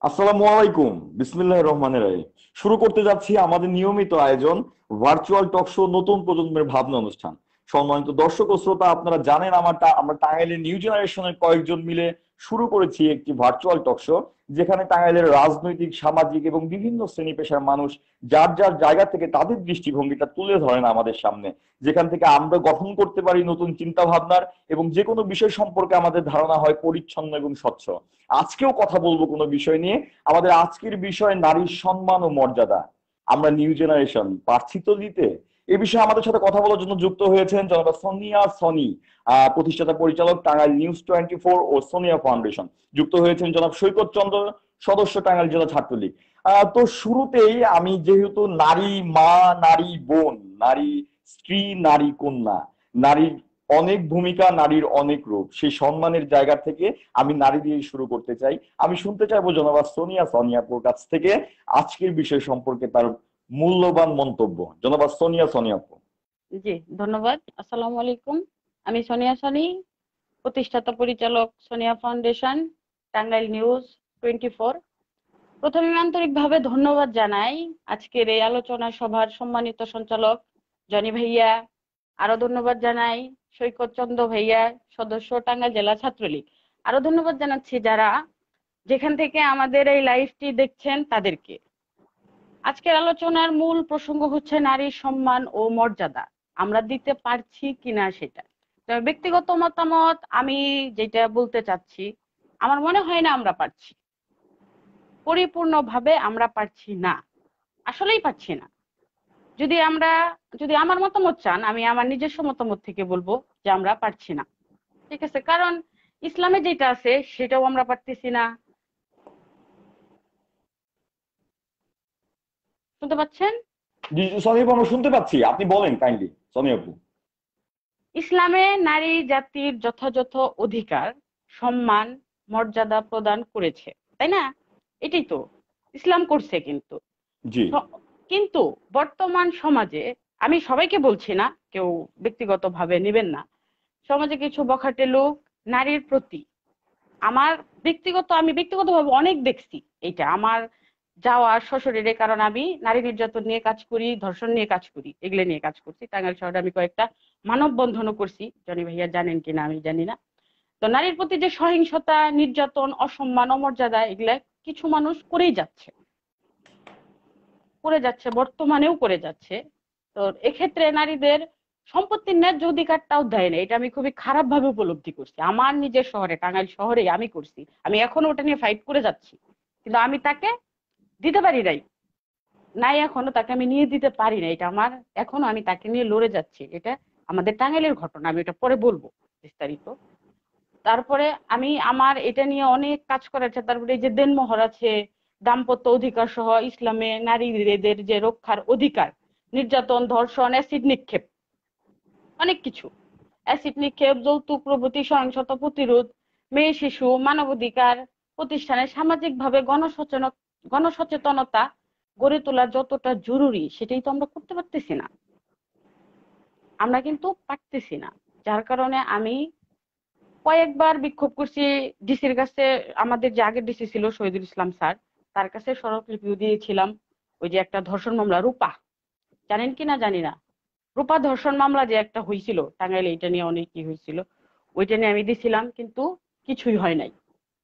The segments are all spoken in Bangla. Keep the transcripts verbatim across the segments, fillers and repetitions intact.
আসসালামু আলাইকুম। বিসমিল্লাহির রহমানির রহিম। শুরু করতে যাচ্ছি আমাদের নিয়মিত আয়োজন ভার্চুয়াল টক শো নতুন প্রজন্মের ভাবনা অনুষ্ঠান। সম্মানিত দর্শক ও শ্রোতা, আপনারা জানেন আমার টা- আমরা টাঙ্গাইলের নিউ জেনারেশনের কয়েকজন মিলে শুরু করেছি একটি ভার্চুয়াল টক শো, যেখানে টাঙ্গাইলের রাজনৈতিক, সামাজিক এবং বিভিন্ন শ্রেণী পেশার মানুষ যার যার জায়গা থেকে তাদের দৃষ্টিভঙ্গিটা তুলে ধরেন আমাদের সামনে, যেখান থেকে আমরা গঠন করতে পারি নতুন চিন্তা ভাবনার এবং যে কোনো বিষয় সম্পর্কে আমাদের ধারণা হয় পরিচ্ছন্ন এবং স্বচ্ছ। আজকেও কথা বলবো কোনো বিষয় নিয়ে। আমাদের আজকের বিষয় নারীর সম্মান ও মর্যাদা। আমরা নিউ জেনারেশন পারছি তো দিতে। এ বিষয়ে আমাদের সাথে কথা বলার জন্য যুক্ত হয়েছেন জনাব সোনিয়া সনি, আহ, প্রতিষ্ঠাতা পরিচালক টাঙ্গাইল নিউজ টোয়েন্টি ফোর ও সোনিয়া ফাউন্ডেশন। যুক্ত হয়েছেন জনাব সৈকত চন্দ্র, সদস্য টাঙ্গাইল জেলা ছাত্রলীগ। আহ, তো শুরুতেই আমি যেহেতু নারী মা, নারী বোন, নারী স্ত্রী, নারী কন্যা, নারীর অনেক ভূমিকা, নারীর অনেক রূপ, সেই সম্মানের জায়গা থেকে আমি নারী দিয়ে শুরু করতে চাই। আমি শুনতে চাইবো জনাব সোনিয়া সোনিয়াপুর কাছ থেকে আজকের বিষয় সম্পর্কে তার মূল্যবান মন্তব্য। জনাব সোনিয়া সোনিয়াপু। জি, ধন্যবাদ। আসসালামু আলাইকুম। আমি সোনিয়া সনি, প্রতিষ্ঠাতা পরিচালক Sonia foundation, Tangail news twenty four. প্রথমে আমি আন্তরিকভাবে ধন্যবাদ জানাই আজকের এই আলোচনা সভার সম্মানিত সঞ্চালক জনি ভাইয়া। আরো ধন্যবাদ জানাই সৈকত চন্দ্র ভাইয়া, সদস্য টাঙ্গাইল জেলা ছাত্রলীগ। আরো ধন্যবাদ জানাচ্ছি যারা যেখান থেকে আমাদের এই লাইভটি দেখছেন তাদেরকে। আজকের আলোচনার মূল প্রসঙ্গ হচ্ছে নারীর সম্মান ও মর্যাদা আমরা দিতে পারছি কিনা সেটা। তবে ব্যক্তিগত মতামত আমি যেটা বলতে চাচ্ছি, আমার মনে হয় না আমরা পারছি, পরিপূর্ণভাবে আমরা পারছি না, আসলেই পারছি না। যদি আমরা যদি আমার মতামত চান, আমি আমার নিজস্ব মতামত থেকে বলবো যে আমরা পারছি না। ঠিক আছে, কারণ ইসলামে যেটা আছে সেটাও আমরা পারতেছি না। শুনতে পাচ্ছেন? জি সোনিয়াপু, আমরা শুনতে পাচ্ছি, আপনি বলেন কাইন্ডলি সোনিয়াপু। ইসলামে নারী জাতির যথাযথ অধিকার, সম্মান, মর্যাদা প্রদান করেছে, তাই না? এটাই তো ইসলাম করছে। কিন্তু জি। স- কিন্তু বর্তমান সমাজে, আমি সবাইকে বলছি না, কেউ ব্যক্তিগতভাবে নেবেন না, সমাজে কিছু বখাটে লোক নারীর প্রতি, আমার ব্যক্তিগত আমি ব্যক্তিগতভাবে অনেক দেখছি এইটা আমার যাওয়া শ্বশুরের, কারণ আমি নারী নির্যাতন নিয়ে কাজ করি, ধর্ষণ নিয়ে কাজ করি, এগুলো নিয়ে কাজ করছি। টাঙ্গাইল শহরে আমি কয়েকটা মানববন্ধনও করছি, জনি ভাইয়া জানেন কিনা আমি জানি না। তো নারীর প্রতি যে সহিংসতা, নির্যাতন, অসম্মান, অমর্যাদা, এগুলা কিছু মানুষ করেই যাচ্ছে, করে যাচ্ছে, বর্তমানেও করে যাচ্ছে। তো এক্ষেত্রে নারীদের সম্পত্তির ন্যায্য অধিকারটাও দেয় না, এটা আমি খুবই খারাপ ভাবে উপলব্ধি করছি। আমার নিজের শহরে, টাঙ্গাইল শহরে আমি করছি, আমি এখনো ওটা নিয়ে ফাইট করে যাচ্ছি, কিন্তু আমি তাকে দিতে পারি নাই, নাই এখনো তাকে আমি নিয়ে দিতে পারি না। এটা আমার এখনো, আমি তাকে নিয়ে লড়ে যাচ্ছি। এটা আমাদের টাঙ্গাইলের ঘটনা, আমি এটা পরে বলবো বিস্তারিত। তারপরে আমি আমার এটা নিয়ে অনেক কাজ করেছে। তারপরে এই যে দেনমোহর আছে, দাম্পত্য অধিকার সহ ইসলামে নারীদের যে রক্ষার অধিকার, নির্যাতন, ধর্ষণ, অ্যাসিড নিক্ষেপ, অনেক কিছু, অ্যাসিড নিক্ষেপ, যৌতুক প্রভৃতি সহিংসতা প্রতিরোধ, মেয়ে শিশু মানবাধিকার প্রতিষ্ঠানে সামাজিকভাবে গণসচেতন গণসচেতনতা গড়ে তোলা যতটা জরুরি, সেটাই তো আমরা করতে পারতেছি না। আমরা কিন্তু পারতেছি না, যার কারণে আমি কয়েকবার বিক্ষোভ করছি ডিসির কাছে। আমাদের যে আগের ডিসি ছিল শহীদুল ইসলাম স্যার, তার কাছে স্মারকলিপিও দিয়েছিলাম। ওই যে একটা ধর্ষণ মামলা রূপা, জানেন কিনা জানি না, রূপা ধর্ষণ মামলা যে একটা হয়েছিল টাঙ্গাইলে, এটা নিয়ে অনেক কি হয়েছিল, ওইটা নিয়ে আমি দিছিলাম, কিন্তু কিছুই হয় নাই,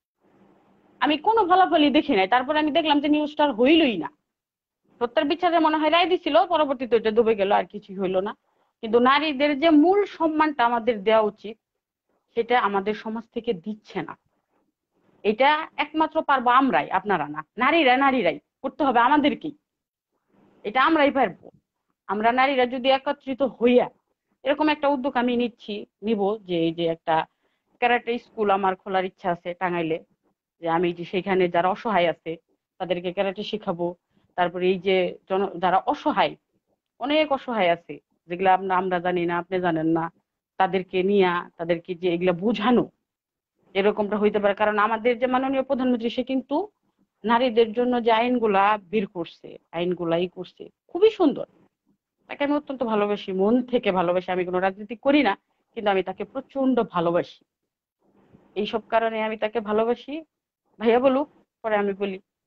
আমি কোনো ফলাফলই দেখি নাই। তারপরে আমি দেখলাম যে নিউজটা হইলই না, সত্তর বিচারে মনে হয় রায় দিছিল, পরবর্তীতে ওইটা ডুবে গেল, আর কিছুই হইলো না। কিন্তু নারীদের যে মূল সম্মানটা আমাদের দেওয়া উচিত, সেটা আমাদের সমাজ থেকে দিচ্ছে না। এটা একমাত্র পারবো আমরাই, আপনারা না, নারীরা নারীরাই করতে হবে আমাদেরকেই, এটা আমরাই পারবো। আমরা নারীরা যদি একত্রিত হইয়া, এরকম একটা উদ্যোগ আমি নিচ্ছি, নিব, যে এই যে একটা ক্যারাটে স্কুল আমার খোলার ইচ্ছা আছে টাঙ্গাইলে, যে আমি যে সেখানে যারা অসহায় আছে তাদেরকে ক্যারাটে শিখাবো। তারপরে এই যে জন যারা অসহায়, অনেক অসহায় আছে, যেগুলো আমরা আমরা জানি না, আপনি জানেন না, তাদেরকে নিয়ে তাদেরকে যে এগুলা বোঝানো, এরকমটা হইতে পারে। কারণ আমাদের যে মাননীয় প্রধানমন্ত্রী, সে কিন্তু নারীদের জন্য যে আইনগুলা বের করছে, আইনগুলাই করছে খুবই সুন্দর। তাকে আমি অত্যন্ত ভালোবাসি, মন থেকে ভালোবাসি। আমি কোনো রাজনীতি করি না, কিন্তু আমি তাকে প্রচন্ড ভালোবাসি। এইসব কারণে আমি তাকে ভালোবাসি। ভাইয়া বলুক, পরে আমি বলি।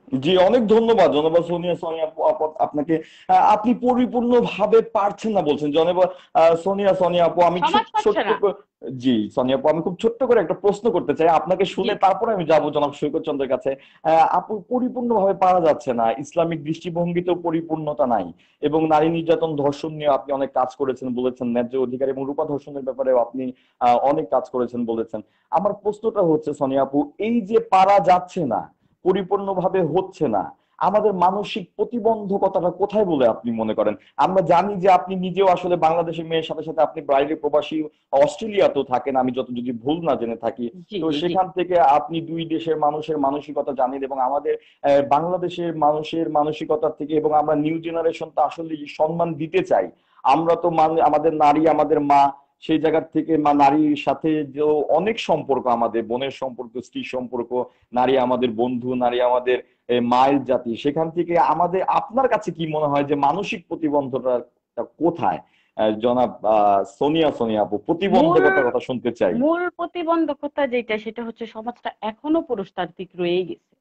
জি, অনেক ধন্যবাদ জনাবা সোনিয়া সোনিয়া আপু, আপু- আপনাকে। আহ, আপনি পরিপূর্ণভাবে পারছেন না বলছেন জনাবা আহ, সোনিয়া সোনিয়া আপু, আমি সমাজ খুব পাচ্ছে ছোট্ট না। করে- জি সোনিয়া আপু, আমি খুব ছোট্ট করে একটা প্রশ্ন করতে চাই আপনাকে জি। শুনে, তারপরে আমি যাবো জনাব সৈকত চন্দ্রের কাছে। আহ, আপু, পরিপূর্ণভাবে পারা যাচ্ছে না, ইসলামিক দৃষ্টিভঙ্গিতেও পরিপূর্ণতা নাই, এবং নারী নির্যাতন ধর্ষণ নিয়ে আপনি অনেক কাজ করেছেন বলেছেন, ন্যায্য অধিকার এবং রূপা ধর্ষণের ব্যাপারেও আপনি আহ, অনেক কাজ করেছেন বলেছেন। আমার প্রশ্নটা হচ্ছে সোনিয়া আপু, এই যে পারা যাচ্ছে না, পরিপূর্ণভাবে হচ্ছে না, আমাদের মানসিক প্রতিবন্ধকতাটা কোথায় বলে আপনি মনে করেন? আমরা জানি যে আপনি নিজেও আসলে বাংলাদেশের মেয়ের সাথে সাথে আপনি বাইরে প্রবাসী অস্ট্রেলিয়াতেও থাকেন, আমি যত যদি ভুল না জেনে থাকি। জি তো জি জি। সেখান থেকে আপনি দুই দেশের মানুষের মানসিকতা জানেন, এবং আমাদের আহ, বাংলাদেশের মানুষের মানসিকতা থেকে, এবং আমরা নিউ জেনারেশন তো আসলে সম্মান দিতে চাই। আমরা তো মানে আমাদের নারী, আমাদের মা, সেই জায়গার থেকে মা নারীর সাথে যে অনেক সম্পর্ক, আমাদের বোনের সম্পর্ক, স্ত্রীর সম্পর্ক, নারী আমাদের বন্ধু, নারী আমাদের এ, মায়ের জাতি, সেখান থেকে আমাদের, আপনার কাছে কি মনে হয় যে মানসিক প্রতিবন্ধকতা কোথায়? আহ, জনাব আহ, সোনিয়া সোনিয়া আপু, মূল প্রতিবন্ধকতার কথা শুনতে চাই। মূল প্রতিবন্ধকতা যেটা, সেটা হচ্ছে সমাজটা এখনো পুরুষতান্ত্রিক রয়েই গেছে।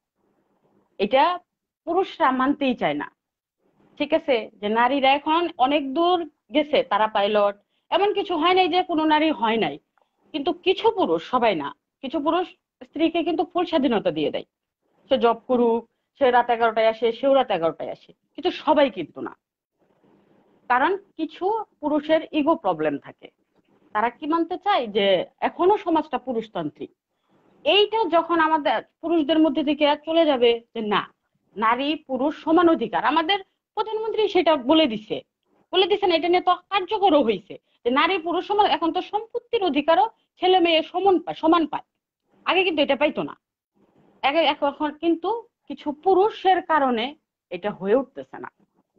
এটা পুরুষরা মানতেই চায় না। ঠিক আছে, যে নারীরা এখন অনেক দূর গেছে, তারা পাইলট, এমন কিছু হয় নাই যে কোনো নারী হয় নাই। কিন্তু কিছু পুরুষ, সবাই না, কিছু পুরুষ স্ত্রীকে কিন্তু ফুল স্বাধীনতা দিয়ে দেয়। সে জব করুক, সে রাত এগারোটায় আসে, সেও রাত এগারোটায় আসে, কিন্তু সবাই কিন্তু না। কারণ কিছু পুরুষের ইগো প্রবলেম থাকে। তারা কি মানতে চায় যে এখনো সমাজটা পুরুষতান্ত্রিক। এইটা যখন আমাদের পুরুষদের মধ্যে থেকে চলে যাবে যে না, নারী পুরুষ সমান অধিকার, আমাদের প্রধানমন্ত্রী সেটা বলে দিছে, বলে দিছেন, এটা নিয়ে তো কার্যকরও হয়েছে যে নারী পুরুষ সমান। এখন তো সম্পত্তির অধিকারও ছেলে মেয়ে সমান পায়, সমান পায়। আগে কিন্তু এটা পাইতো না। আগে, এখন কিন্তু কিছু পুরুষের কারণে এটা হয়ে উঠতেছে না।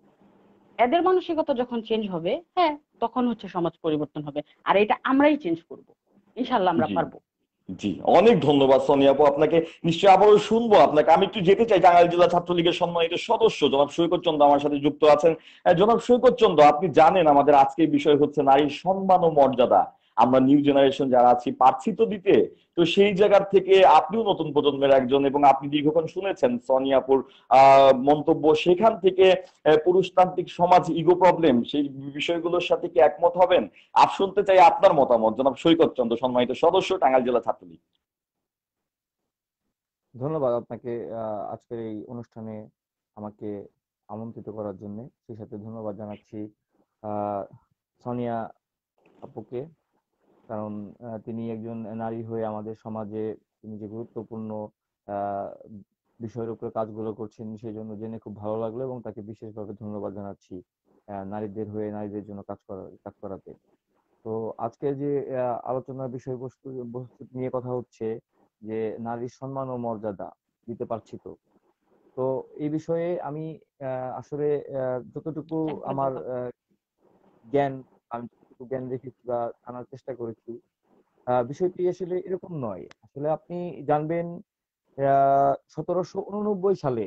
এদের মানসিকতা যখন চেঞ্জ হবে, হ্যাঁ, তখন হচ্ছে সমাজ পরিবর্তন হবে। আর এটা আমরাই চেঞ্জ করব, ইনশাল্লাহ আমরা জি, পারবো। জি, অনেক ধন্যবাদ সোনিয়া আপু আপনাকে। নিশ্চয়ই আবারও শুনবো আপনাকে। আমি একটু যেতে চাই, টাঙ্গাইল জেলা ছাত্রলীগের সম্মানিত সদস্য জনাব সৈকত চন্দ্র আমার সাথে যুক্ত আছেন। আহ, জনাব সৈকত চন্দ্র, আপনি জানেন আমাদের আজকের বিষয় হচ্ছে নারীর সম্মান ও মর্যাদা। আমরা নিউ জেনারেশন যারা আছি পারছি তো দিতে। তো সেই জায়গার থেকে আপনিও নতুন প্রজন্মের একজন, এবং আপনি দীর্ঘক্ষণ শুনেছেন সোনিয়া আপুর আহ মন্তব্য, সেখান থেকে আহ, পুরুষতান্ত্রিক সমাজ, ইগো প্রবলেম, সেই বিষয়গুলোর সাথে কি একমত হবেন? আপ শুনতে চাই আপনার মতামত জনাব সৈকত চন্দ্র, সম্মানিত সদস্য, টাঙ্গাইল জেলা ছাত্রলীগ। ধন্যবাদ আপনাকে আহ, আজকের এই অনুষ্ঠানে আমাকে আমন্ত্রিত করার জন্য। সেই সাথে ধন্যবাদ জানাচ্ছি আহ, সোনিয়া আপুকে। কারণ আহ, তিনি একজন নারী হয়ে আমাদের সমাজে তিনি যে গুরুত্বপূর্ণ আহ, বিষয়ের উপরে কাজগুলো করছেন, সেই জন্য জেনে খুব ভালো লাগলো, এবং তাকে বিশেষভাবে ধন্যবাদ জানাচ্ছি আহ, নারীদের হয়ে নারীদের জন্য কাজ করা কাজ করাতে। তো আজকে যে আহ, আলোচনার বিষয়বস্তু বস্তু নিয়ে কথা হচ্ছে যে নারীর সম্মান ও মর্যাদা দিতে পারছি তো। তো এই বিষয়ে আমি আহ, আসলে আহ, যতটুকু একবার আমার জবাব। আহ, জ্ঞান, আমি যতটুকু জ্ঞান রেখেছি বা জানার চেষ্টা করেছি, আহ, বিষয়টি আসলে এরকম নয়। আসলে আপনি জানবেন আহ সতেরোশো উননব্বই সালে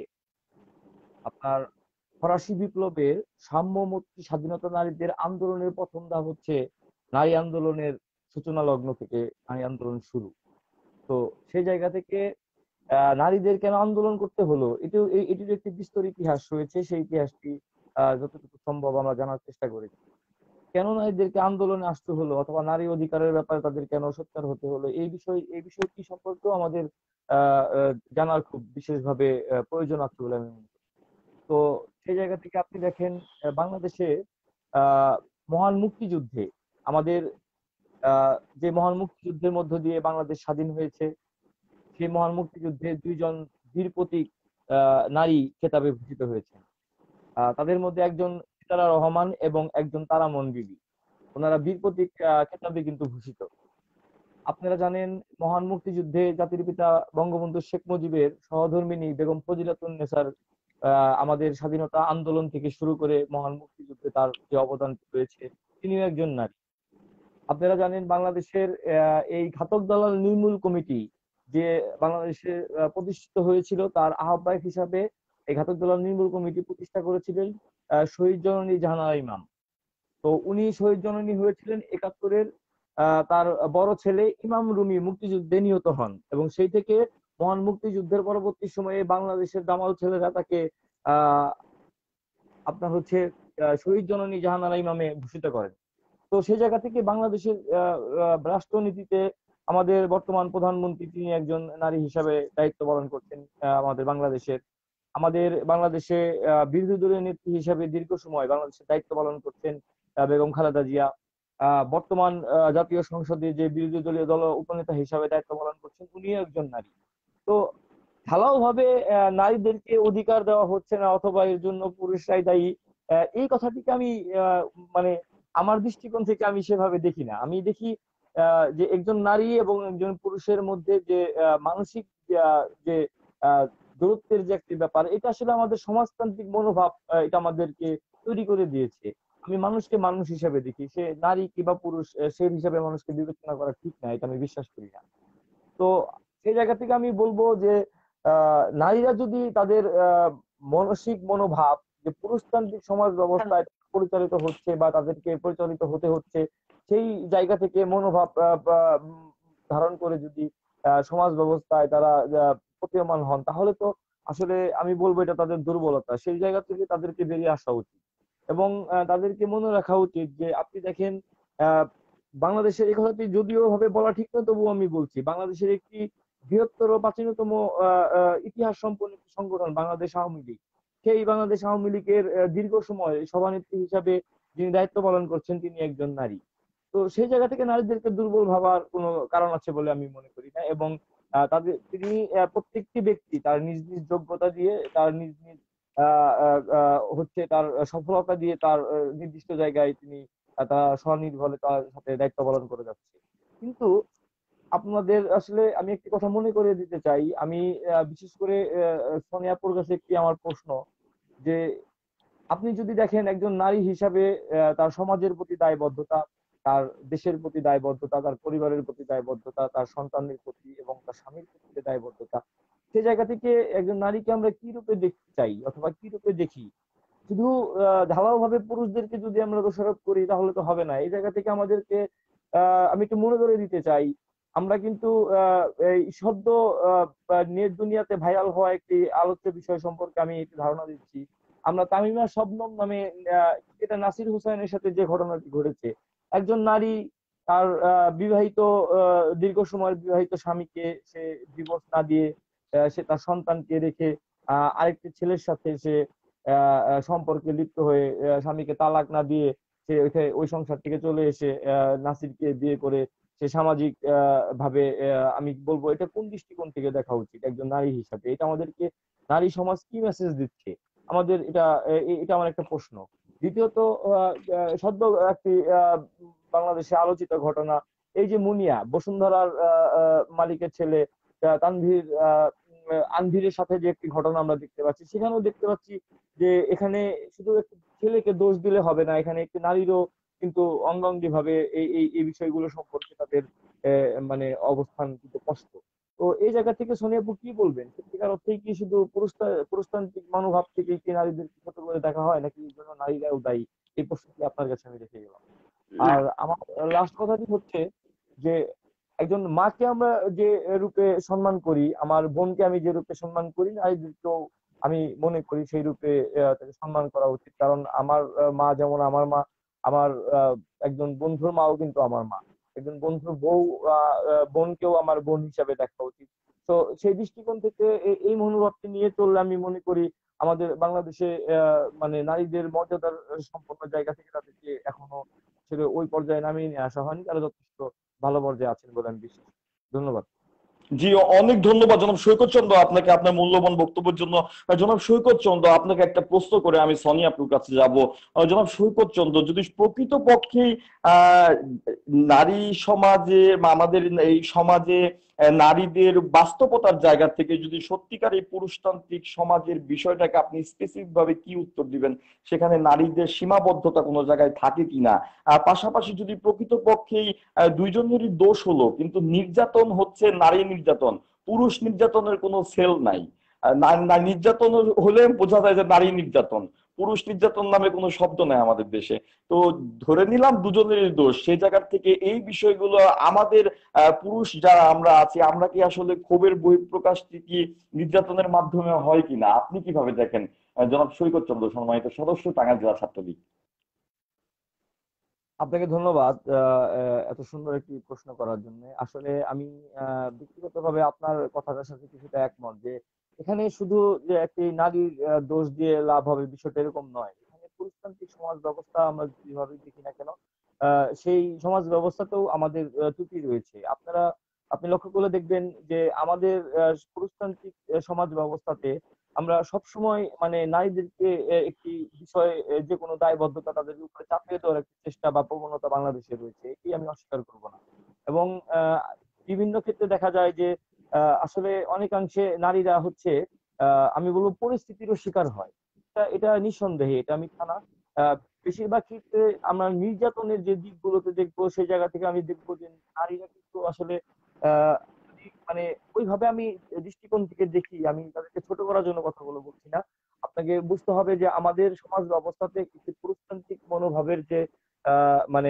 আপনার ফরাসি বিপ্লবের সাম্য মুক্তি স্বাধীনতা নারীদের আন্দোলনের প্রথম ধাপ হচ্ছে নারী আন্দোলনের সূচনা লগ্ন থেকে নারী আন্দোলন শুরু। তো সেই জায়গা থেকে আহ, নারীদের কেন আন্দোলন করতে হলো, এটিও এই- এটির একটি বিস্তর ইতিহাস রয়েছে। সেই ইতিহাসটি আহ, যতটুকু সম্ভব আমরা জানার চেষ্টা করেছি। কেন নারীদেরকে আন্দোলনে আসতে হলো, অথবা নারী অধিকারের ব্যাপারে তাদের কেন সোচ্চার হতে হলো, এই বিষয় এই বিষয়টি সম্পর্কেও আমাদের আহ আহ, জানার খুব বিশেষভাবে আহ, প্রয়োজন আছে বলে আমি মনে করি। তো সেই জায়গা থেকে আপনি দেখেন আহ, বাংলাদেশে আহ মহান মুক্তিযুদ্ধে আমাদের আহ যে মহান মুক্তিযুদ্ধের মধ্য দিয়ে বাংলাদেশ স্বাধীন হয়েছে, সেই মহান মুক্তিযুদ্ধে দুইজন বীর প্রতীক আহ নারী খেতাবে ভূষিত হয়েছেন। আহ তাদের মধ্যে একজন সিতারা রহমান এবং একজন তারামন বিবি। ওনারা বীর প্রতীক আহ, খেতাবে কিন্তু ভূষিত। আপনারা জানেন মহান মুক্তিযুদ্ধে জাতির পিতা বঙ্গবন্ধু শেখ মুজিবের সহধর্মিণী বেগম ফজিলাতুন্নেসার আহ, আমাদের স্বাধীনতা আন্দোলন থেকে শুরু করে মহান মুক্তিযুদ্ধে তার যে অবদান রয়েছে, তিনিও একজন নারী। আপনারা জানেন বাংলাদেশের আহ, এই ঘাতক দালাল নির্মূল কমিটি যে বাংলাদেশে আহ, প্রতিষ্ঠিত হয়েছিল, তার আহ্বায়ক হিসাবে এই ঘাতক দালাল নির্মূল কমিটি প্রতিষ্ঠা করেছিলেন আহ, শহীদ জননী জাহানারা ইমাম। তো উনি শহীদ জননী হয়েছিলেন একাত্তরের। আহ, তার বড় ছেলে ইমাম রুমি মুক্তিযুদ্ধে নিহত হন, এবং সেই থেকে মহান মুক্তিযুদ্ধের পরবর্তী সময়ে বাংলাদেশের দামাল ছেলেরা তাকে আহ আপনার হচ্ছে আহ, শহীদ জননী জাহানারা ইমামে ভূষিত করেন। তো সেই জায়গা থেকে বাংলাদেশের আহ, আহ, রাষ্ট্রনীতিতে আমাদের বর্তমান প্রধানমন্ত্রী তিনি একজন নারী হিসাবে দায়িত্ব পালন করছেন আহ, আমাদের বাংলাদেশের। আমাদের বাংলাদেশে আহ, বিরোধী দলীয় নেত্রী হিসাবে দীর্ঘ সময় বাংলাদেশের দায়িত্ব পালন করছেন আহ, বেগম খালেদা জিয়া। আহ, বর্তমান আহ, জাতীয় সংসদে যে বিরোধী দলীয় দল উপনেতা হিসাবে দায়িত্ব পালন করছেন উনিও একজন নারী। তো ঢালাও ভাবে আহ, নারীদেরকে অধিকার দেওয়া হচ্ছে না অথবা এর জন্য পুরুষরাই দায়ী, আহ, এই কথাটিকে আমি আহ, মানে আমার দৃষ্টিকোণ থেকে আমি সেভাবে দেখি না। আমি দেখি আহ, যে একজন নারী এবং একজন পুরুষের মধ্যে যে আহ, মানসিক আহ, যে আহ, দূরত্বের যে একটি ব্যাপার, এটা আসলে আমাদের সমাজতান্ত্রিক মনোভাব আহ, এটা আমাদেরকে তৈরি করে দিয়েছে। আমি মানুষকে মানুষ হিসেবে দেখি, সে নারী কিংবা পুরুষ আহ, সে হিসাবে মানুষকে বিবেচনা করা ঠিক না, এটা আমি বিশ্বাস করি না। তো সেই জায়গা থেকে আমি বলবো যে আহ, নারীরা যদি তাদের আহ, মানসিক মনোভাব যে পুরুষতান্ত্রিক সমাজ ব্যবস্থায় পরিচালিত হচ্ছে বা তাদেরকে পরিচালিত হতে হচ্ছে, সেই জায়গা থেকে মনোভাব আহ, আহ, উম, ধারণ করে যদি আহ, সমাজ ব্যবস্থায় তারা আহ, প্রতীয়মান হন, তাহলে তো আসলে আমি বলবো এটা তাদের দুর্বলতা। সেই জায়গা থেকে তাদেরকে বেরিয়ে আসা উচিত এবং আহ, তাদেরকে মনে রাখা উচিত যে আপনি দেখেন আহ বাংলাদেশের এই কথাটি যদিও ভাবে বলা ঠিক নয়, তবুও আমি বলছি বাংলাদেশের একটি বৃহত্তর প্রাচীনতম আহ, আহ, ইতিহাস সম্পন্ন একটি সংগঠন বাংলাদেশ আওয়ামী লীগ। সেই বাংলাদেশ আওয়ামী লীগের আহ, দীর্ঘ সময় সভানেত্রী হিসাবে যিনি দায়িত্ব পালন করছেন তিনি একজন নারী। তো সেই জায়গা থেকে নারীদেরকে দুর্বল ভাবার কোনো কারণ আছে বলে আমি মনে করি না। এবং আহ, তাদের তিনি আহ, প্রত্যেকটি ব্যক্তি তার নিজ নিজ যোগ্যতা দিয়ে তার নিজ নিজ আহ, আহ, আহ, হচ্ছে তার সফলতা দিয়ে তার আহ, নির্দিষ্ট জায়গায় তিনি আহ, তার স্বনির্ভরে তার সাথে দায়িত্ব পালন করে যাচ্ছে। কিন্তু আপনাদের আসলে আমি একটি কথা মনে করে দিতে চাই। আমি আহ, বিশেষ করে আহ, সোনিয়া আপুর কাছে একটি আমার প্রশ্ন যে আপনি যদি দেখেন একজন নারী হিসাবে আহ, তার সমাজের প্রতি দায়বদ্ধতা, তার দেশের প্রতি দায়বদ্ধতা, তার পরিবারের প্রতি দায়বদ্ধতা, তার সন্তানের প্রতি এবং তার স্বামীর প্রতি যে দায়বদ্ধতা, সে জায়গা থেকে একজন নারীকে আমরা কি রূপে দেখতে চাই অথবা কি রূপে দেখি? শুধু আহ ঢালাও ভাবে পুরুষদেরকে যদি আমরা দোষারোপ করি তাহলে তো হবে না। এই জায়গা থেকে আমাদেরকে আহ আমি একটু মনে করে দিতে চাই, আমরা কিন্তু আহ এই সদ্য নেট দুনিয়াতে ভাইরাল হওয়া একটি আলোচ্য বিষয় সম্পর্কে আমি একটু ধারণা দিচ্ছি। আমরা তামিমা শবনম নামে আহ, এটা নাসির হুসাইনের সাথে যে ঘটনাটি ঘটেছে, একজন নারী তার আহ, বিবাহিত আহ, দীর্ঘ সময়ের বিবাহিত স্বামীকে সে ডিভোর্স না দিয়ে আহ, সে তার সন্তানকে রেখে আহ, আরেকটি ছেলের সাথে সে আহ, আহ, সম্পর্কে লিপ্ত হয়ে আহ, স্বামীকে তালাক না দিয়ে সে ওইখানে ওই সংসার থেকে চলে এসে আহ, নাসিরকে বিয়ে করে সে সামাজিক আহ, ভাবে আহ, আমি বলবো এটা কোন দৃষ্টিকোণ থেকে দেখা উচিত একজন নারী হিসাবে? এটা আমাদেরকে নারী সমাজ কি মেসেজ দিচ্ছে আমাদের? এটা এ- এটা আমার একটা প্রশ্ন। দ্বিতীয়ত আহ, আহ, সদ্য একটি আহ, বাংলাদেশে আলোচিত ঘটনা, এই যে মুনিয়া বসুন্ধরার আহ, আহ, মালিকের ছেলে আহ, তানভীর আহ, উম, আনভীরের সাথে যে একটি ঘটনা আমরা দেখতে পাচ্ছি, সেখানেও দেখতে পাচ্ছি যে এখানে শুধু একটি ছেলেকে দোষ দিলে হবে না, এখানে একটি নারীরও কিন্তু অঙ্গাঙ্গি ভাবে এই এই এই বিষয়গুলো সম্পর্কে তাদের আহ, মানে অবস্থান কিন্তু স্পষ্ট। তো এই জায়গা থেকে সোনিয়া আপু কি বলবেন? সত্যিকার অর্থেই কি শুধু পুরুষতা- পুরুষতান্ত্রিক মনোভাব থেকে কি নারীদেরকে ছোট করে দেখা হয়, নাকি এই জন্য নারীরাও দায়ী? এই প্রশ্নটি আপনার কাছে আমি রেখে গেলাম। না, আর আমার লাস্ট কথাটি হচ্ছে যে একজন মাকে আমরা যে রূপে সম্মান করি, আমার বোনকে আমি যে রূপে সম্মান করি, নারীদেরকেও আমি মনে করি সেই রূপে আহ, তাকে সম্মান করা উচিত। কারণ আমার আহ, মা যেমন আমার মা, আমার আহ, একজন বন্ধুর মাও কিন্তু আমার মা, একজন বন্ধুর বউ আহ, আহ, বোনকেও আমার বোন হিসাবে দেখা উচিত। তো সেই দৃষ্টিকোণ থেকে এ- এই মনোভাবটি নিয়ে চললে আমি মনে করি আমাদের বাংলাদেশে আহ মানে নারীদের মর্যাদার সম্পন্ন জায়গা থেকে তাদেরকে এখনো আসলে ওই পর্যায়ে নামিয়ে নিয়ে আসা হয়নি। তারা যথেষ্ট ভালো পর্যায়ে আছেন বলে আমি বিশ্বাস করি। ধন্যবাদ। জি, অনেক ধন্যবাদ জনাব সৈকত চন্দ্র আপনাকে আপনার মূল্যবান বক্তব্যের জন্য। আহ, জনাব সৈকত চন্দ্র, আপনাকে একটা প্রশ্ন করে আমি সনি আপুর কাছে যাব। আহ, জনাব সৈকত চন্দ্র, যদি প্রকৃতপক্ষে আহ নারী সমাজে বা আমাদের এই সমাজে আহ, নারীদের বাস্তবতার জায়গা থেকে যদি সত্যিকার এই পুরুষতান্ত্রিক সমাজের বিষয়টাকে আপনি স্পেসিফিক ভাবে কি উত্তর দিবেন? সেখানে নারীদের সীমাবদ্ধতা কোনো জায়গায় থাকে কিনা? আর পাশাপাশি যদি প্রকৃতপক্ষেই আহ, দুইজনেরই দোষ হলো, কিন্তু নির্যাতন হচ্ছে নারী নির্যাতন, পুরুষ নির্যাতনের কোনো সেল নাই। আহ, না- না- নির্যাতন হলে বোঝা যায় যে নারী নির্যাতন, পুরুষ নির্যাতন নামে কোনো শব্দ নাই আমাদের দেশে। তো ধরে নিলাম দুজনেরই দোষ, সেই জায়গা থেকে এই বিষয়গুলো আমাদের আহ, পুরুষ যারা আমরা আছি, আমরা কি আসলে ক্ষোভের বহিঃপ্রকাশ কি নির্যাতনের মাধ্যমে হয় কিনা, আপনি কিভাবে দেখেন? আহ, জনাব সৈকত চন্দ্র, সম্মানিত সদস্য, টাঙ্গাইল জেলা ছাত্রলীগ। আপনাকে ধন্যবাদ আহ, আহ, এত সুন্দর একটি প্রশ্ন করার জন্য। আসলে আমি আহ, ব্যক্তিগতভাবে আপনার কথাটার সাথে কিছুটা একমত যে এখানে শুধু যে একটি নারীর আহ, দোষ দিয়ে লাভ হবে বিষয়টা এরকম নয়। এখানে পুরুষতান্ত্রিক সমাজ ব্যবস্থা আমরা যেভাবে দেখি না কেন, আহ, সেই সমাজ ব্যবস্থাতেও আমাদের আহ, ত্রুটি রয়েছে। আপনারা আপনি লক্ষ্য করে দেখবেন যে আমাদের আহ, পুরুষতান্ত্রিক আহ, সমাজ ব্যবস্থাতে আমরা সবসময় মানে নারীদেরকে আহ, একটি বিষয়ে আহ, যে কোনো দায়বদ্ধতা তাদের উপরে চাপিয়ে দেওয়ার একটা চেষ্টা বা প্রবণতা বাংলাদেশে রয়েছে, এটি আমি অস্বীকার করব না। এবং আহ, বিভিন্ন ক্ষেত্রে দেখা যায় যে আহ, আসলে অনেকাংশে নারীরা হচ্ছে আহ, আমি বলবো পরিস্থিতিরও শিকার হয়। এটা এটা নিঃসন্দেহে, এটা মিথ্যা না। আহ, বেশিরভাগ ক্ষেত্রে আমরা নির্যাতনের যে দিকগুলোতে দেখবো, সেই জায়গা থেকে আমি দেখবো যে নারীরা কিন্তু আসলে আহ যদি মানে ওইভাবে আমি দৃষ্টিকোণ থেকে দেখি, আমি তাদেরকে ছোট করার জন্য কথাগুলো বলছি না। আপনাকে বুঝতে হবে যে আমাদের সমাজ ব্যবস্থাতে একটি পুরুষতান্ত্রিক মনোভাবের যে আহ মানে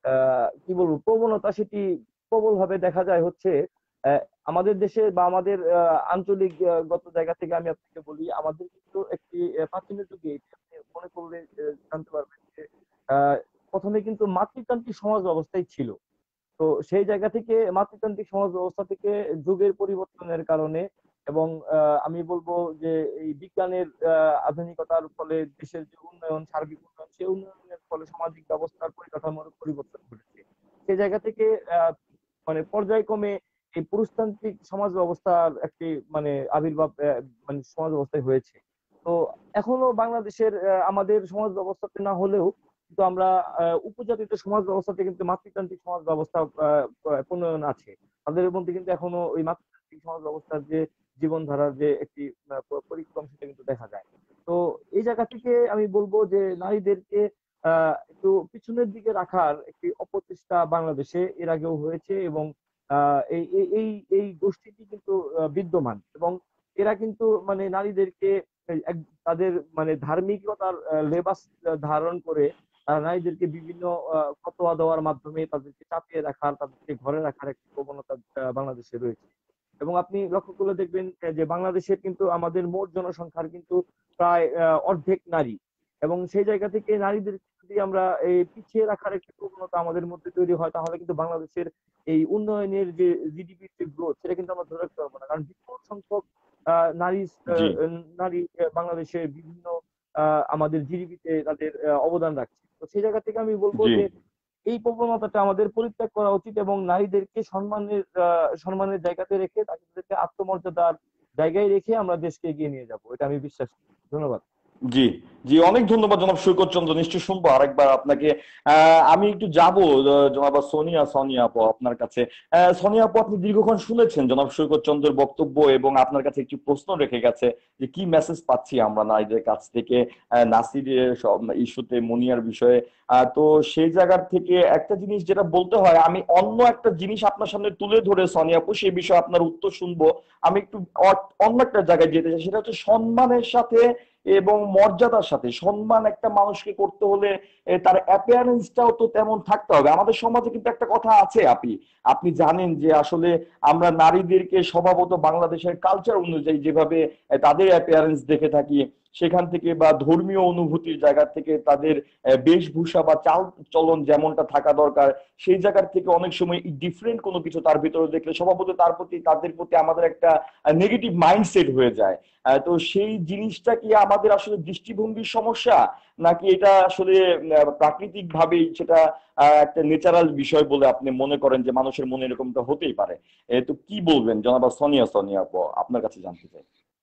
আহ কি বলবো প্রবণতা, সেটি প্রবল ভাবে দেখা যায় হচ্ছে আহ, আমাদের দেশে বা আমাদের আহ, আঞ্চলিক আহ, গত জায়গা থেকে আমি আপনাকে বলি, আমাদের কিন্তু একটি আহ, প্রাচীন যুগে এটি আপনি মনে করলে আহ, জানতে পারবেন যে আহ প্রথমে কিন্তু মাতৃতান্ত্রিক সমাজ ব্যবস্থাই ছিল। তো সেই জায়গা থেকে মাতৃতান্ত্রিক সমাজ ব্যবস্থা থেকে যুগের পরিবর্তনের কারণে এবং আহ, আমি বলবো যে এই বিজ্ঞানের আহ, আধুনিকতার ফলে দেশের যে উন্নয়ন, সার্বিক উন্নয়ন, সেই উন্নয়নের ফলে সামাজিক ব্যবস্থার পরিকাঠামোর পরিবর্তন ঘটেছে। সেই জায়গা থেকে আহ, মানে পর্যায়ক্রমে এই পুরুষতান্ত্রিক সমাজ ব্যবস্থার একটি মানে আবির্ভাব আহ, মানে সমাজ ব্যবস্থায় হয়েছে। তো এখনো বাংলাদেশের আহ, আমাদের সমাজ ব্যবস্থাতে না হলেও কিন্তু আমরা আহ, উপজাতিতে সমাজ ব্যবস্থাতে কিন্তু মাতৃতান্ত্রিক সমাজ ব্যবস্থা আহ, আহ, প্রণয়ন আছে। তাদের মধ্যে কিন্তু এখনো ওই মাতৃতান্ত্রিক সমাজ ব্যবস্থার যে জীবনধারার যে একটি আহ, প- পরিক্রম, সেটা কিন্তু দেখা যায়। তো এই জায়গা থেকে আমি বলবো যে নারীদেরকে আহ একটু পিছনের দিকে রাখার একটি অপচেষ্টা বাংলাদেশে এর আগেও হয়েছে এবং আহ এই এই এই এই গোষ্ঠীটি কিন্তু আহ, বিদ্যমান এবং এরা কিন্তু মানে নারীদেরকে এই এক- তাদের মানে ধার্মিকতার আহ, লেবাস আহ, ধারণ করে তারা নারীদেরকে বিভিন্ন আহ, ফতোয়া দেওয়ার মাধ্যমে তাদেরকে চাপিয়ে রাখার, তাদেরকে ঘরে রাখার একটি প্রবণতা আহ, বাংলাদেশে রয়েছে। এবং আপনি লক্ষ্য করলে দেখবেন আহ, যে বাংলাদেশের কিন্তু আমাদের মোট জনসংখ্যার কিন্তু প্রায় আহ, অর্ধেক নারী। এবং সেই জায়গা থেকে নারীদের যদি আমরা এই পিছিয়ে রাখার একটি প্রবণতা আমাদের মধ্যে তৈরি হয়, তাহলে কিন্তু বাংলাদেশের এই উন্নয়নের যে জিডিপির যে গ্রোথ, সেটা কিন্তু আমরা ধরে রাখতে পারবো না। কারণ বিপুল সংখ্যক আহ, নারী জি। আহ, নারী আহ, বাংলাদেশে বিভিন্ন আহ, আমাদের জিডিপিতে তাদের আহ, অবদান রাখছে। তো সেই জায়গা থেকে আমি বলবো জি। যে এই প্রবণতাটা আমাদের পরিত্যাগ করা উচিত এবং নারীদেরকে সম্মানের আহ, সম্মানের জায়গাতে রেখে তাদেরকে আত্মমর্যাদার জায়গায় রেখে আমরা দেশকে এগিয়ে নিয়ে যাব, এটা আমি বিশ্বাস করি। ধন্যবাদ। জি। জি, অনেক ধন্যবাদ জনাব সৈকত চন্দ্র, নিশ্চয় শুনবো আরেকবার আপনাকে। আহ, আমি একটু যাবো আহ, জনাব সোনিয়া, সোনিয়া আপু আপনার কাছে। আহ, সোনিয়া আপু, আপনি দীর্ঘক্ষণ শুনেছেন জনাব সৈকত চন্দ্রের বক্তব্য এবং আপনার কাছে একটি প্রশ্ন রেখে গেছে যে কি মেসেজ পাচ্ছি আমরা নারীদের কাছ থেকে আহ, নাসিরের সব ইস্যুতে, মুনিয়ার বিষয়ে। আহ, তো সেই জায়গার থেকে একটা জিনিস যেটা বলতে হয়, আমি অন্য একটা জিনিস আপনার সামনে তুলে ধরে সোনিয়া আপু সেই বিষয়ে আপনার উত্তর শুনবো। আমি একটু অ- অন্য একটা জায়গায় যেতে চাই, সেটা হচ্ছে সম্মানের সাথে এবং মর্যাদার সাথে। সম্মান একটা মানুষকে করতে হলে এ, তার অ্যাপিয়ারেন্সটাও তো তেমন থাকতে হবে। আমাদের সমাজে কিন্তু একটা কথা আছে আপনি আপনি জানেন যে আসলে আমরা নারীদেরকে স্বভাবত বাংলাদেশের কালচার অনুযায়ী যেভাবে এ, তাদের অ্যাপিয়ারেন্স দেখে থাকি, সেখান থেকে বা ধর্মীয় অনুভূতির জায়গা থেকে তাদের এ, বেশভূষা বা চাল চলন যেমনটা থাকা দরকার, সেই জায়গার থেকে অনেক সময় ডিফারেন্ট কোনো কিছু তার ভিতরে দেখলে স্বভাবত তার প্রতি, তাদের প্রতি আমাদের একটা নেগেটিভ মাইন্ডসেট হয়ে যায়। আহ, তো সেই জিনিসটা কি আমাদের আসলে দৃষ্টিভঙ্গির সমস্যা, নাকি এটা আসলে প্রাকৃতিক ভাবেই সেটা আহ, একটা ন্যাচারাল বিষয় বলে আপনি মনে করেন যে মানুষের মনে এরকমটা হতেই পারে? এ, তো কি বলবেন জনাব সোনিয়া, সোনিয়া আপু, আপনার কাছে জানতে চাই।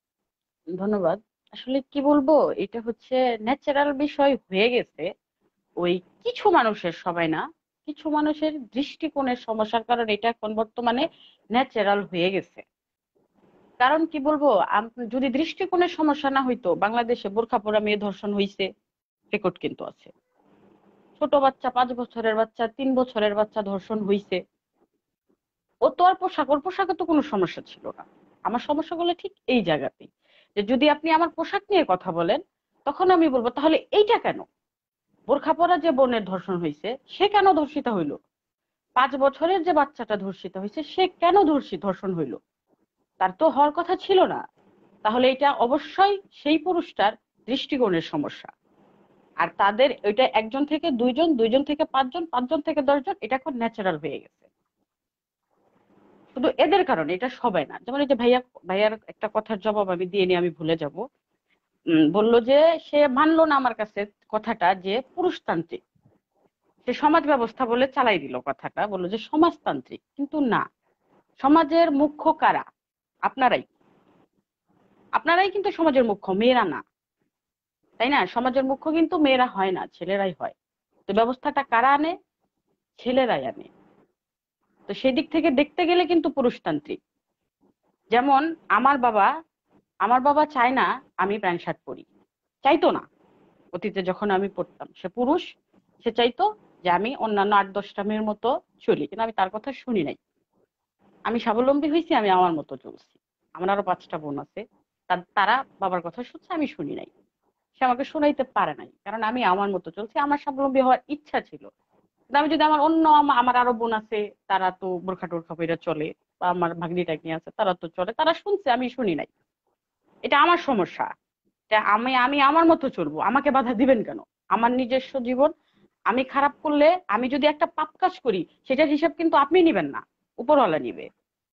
ধন্যবাদ। আসলে কি বলবো, এটা হচ্ছে ন্যাচারাল বিষয় হয়ে গেছে। ওই কিছু মানুষের, সবাই না, কিছু মানুষের দৃষ্টিকোণের সমস্যার কারণে এটা এখন বর্তমানে ন্যাচারাল হয়ে গেছে। কারণ কি বলবো, আম- যদি দৃষ্টিকোণের সমস্যা না হইতো, বাংলাদেশে বোরখা পরা মেয়ে ধর্ষণ হইছে, রেকর্ড কিন্তু আছে। ছোট বাচ্চা, পাঁচ বছরের বাচ্চা, তিন বছরের বাচ্চা ধর্ষণ হইছে। ও তো আর পোশাক, ওর পোশাকে তো কোনো সমস্যা ছিল না। আমার সমস্যাগুলো ঠিক এই জায়গাতেই, যে যদি আপনি আমার পোশাক নিয়ে কথা বলেন, তখন আমি বলবো তাহলে এইটা কেন? বোরখা পরা যে বোনের ধর্ষণ হয়েছে সে কেন ধর্ষিতা হইলো? পাঁচ বছরের যে বাচ্চাটা ধর্ষিত হয়েছে সে কেন ধর্ষিত ধর্ষণ হইলো? তার তো হওয়ার কথা ছিল না। তাহলে এটা অবশ্যই সেই পুরুষটার দৃষ্টিকোণের সমস্যা। আর তাদের ওইটা একজন থেকে দুইজন, দুইজন থেকে পাঁচজন, পাঁচজন থেকে দশজন, এটা এখন ন্যাচারাল হয়ে গেছে। শুধু এদের কারণে, এটা সবাই না। যেমন এই যে ভাইয়া ভাইয়ার একটা কথার জবাব আমি দিয়ে নিয়ে আমি ভুলে যাব। উম, বললো যে সে মানলো না আমার কাছে কথাটা যে পুরুষতান্ত্রিক, সে সমাজ ব্যবস্থা বলে চালাই দিল কথাটা, বললো যে সমাজতান্ত্রিক। কিন্তু না, সমাজের মুখ্য কারা? আপনারাই। আপনারাই কিন্তু সমাজের মুখ্য, মেয়েরা না, তাই না? সমাজের মুখ্য কিন্তু মেয়েরা হয় না, ছেলেরাই হয়। তো ব্যবস্থাটা কারা আনে? ছেলেরাই আনে। তো সেদিক থেকে দেখতে গেলে কিন্তু পুরুষতান্ত্রিক। যেমন আমার বাবা আমার বাবা চায় না আমি প্যান্ট শার্ট পরি, চাইতো না। অতীতে যখন আমি পড়তাম, সে পুরুষ, সে চাইতো যে আমি অন্যান্য আট দশটা মেয়ের মতো চলি, কিন্তু আমি তার কথা শুনি নাই। আমি স্বাবলম্বী হয়েছি, আমি আমার মতো চলছি। আমার আরো পাঁচটা বোন আছে, তারা বাবার কথা শুনছে, আমি শুনি নাই। সে আমাকে শোনাইতে পারে নাই, কারণ আমি আমার মতো চলছি। আমার স্বাবলম্বী হওয়ার ইচ্ছা ছিল, কিন্তু আমি যদি আমার অন্য আমার আরো বোন আছে, তারা তো বোরখা টোরখা পইরা চলে, বা আমার ভাগ্নি টাগ্নি আছে, তারা তো চলে, তারা শুনছে, আমি শুনি নাই। এটা আমার সমস্যা। এটা আমি আমি আমার মতো চলবো, আমাকে বাধা দিবেন কেন? আমার নিজস্ব জীবন। আমি খারাপ করলে, আমি যদি একটা পাপ কাজ করি, সেটার হিসাব কিন্তু আপনি নিবেন না, উপরওয়ালা নিবে।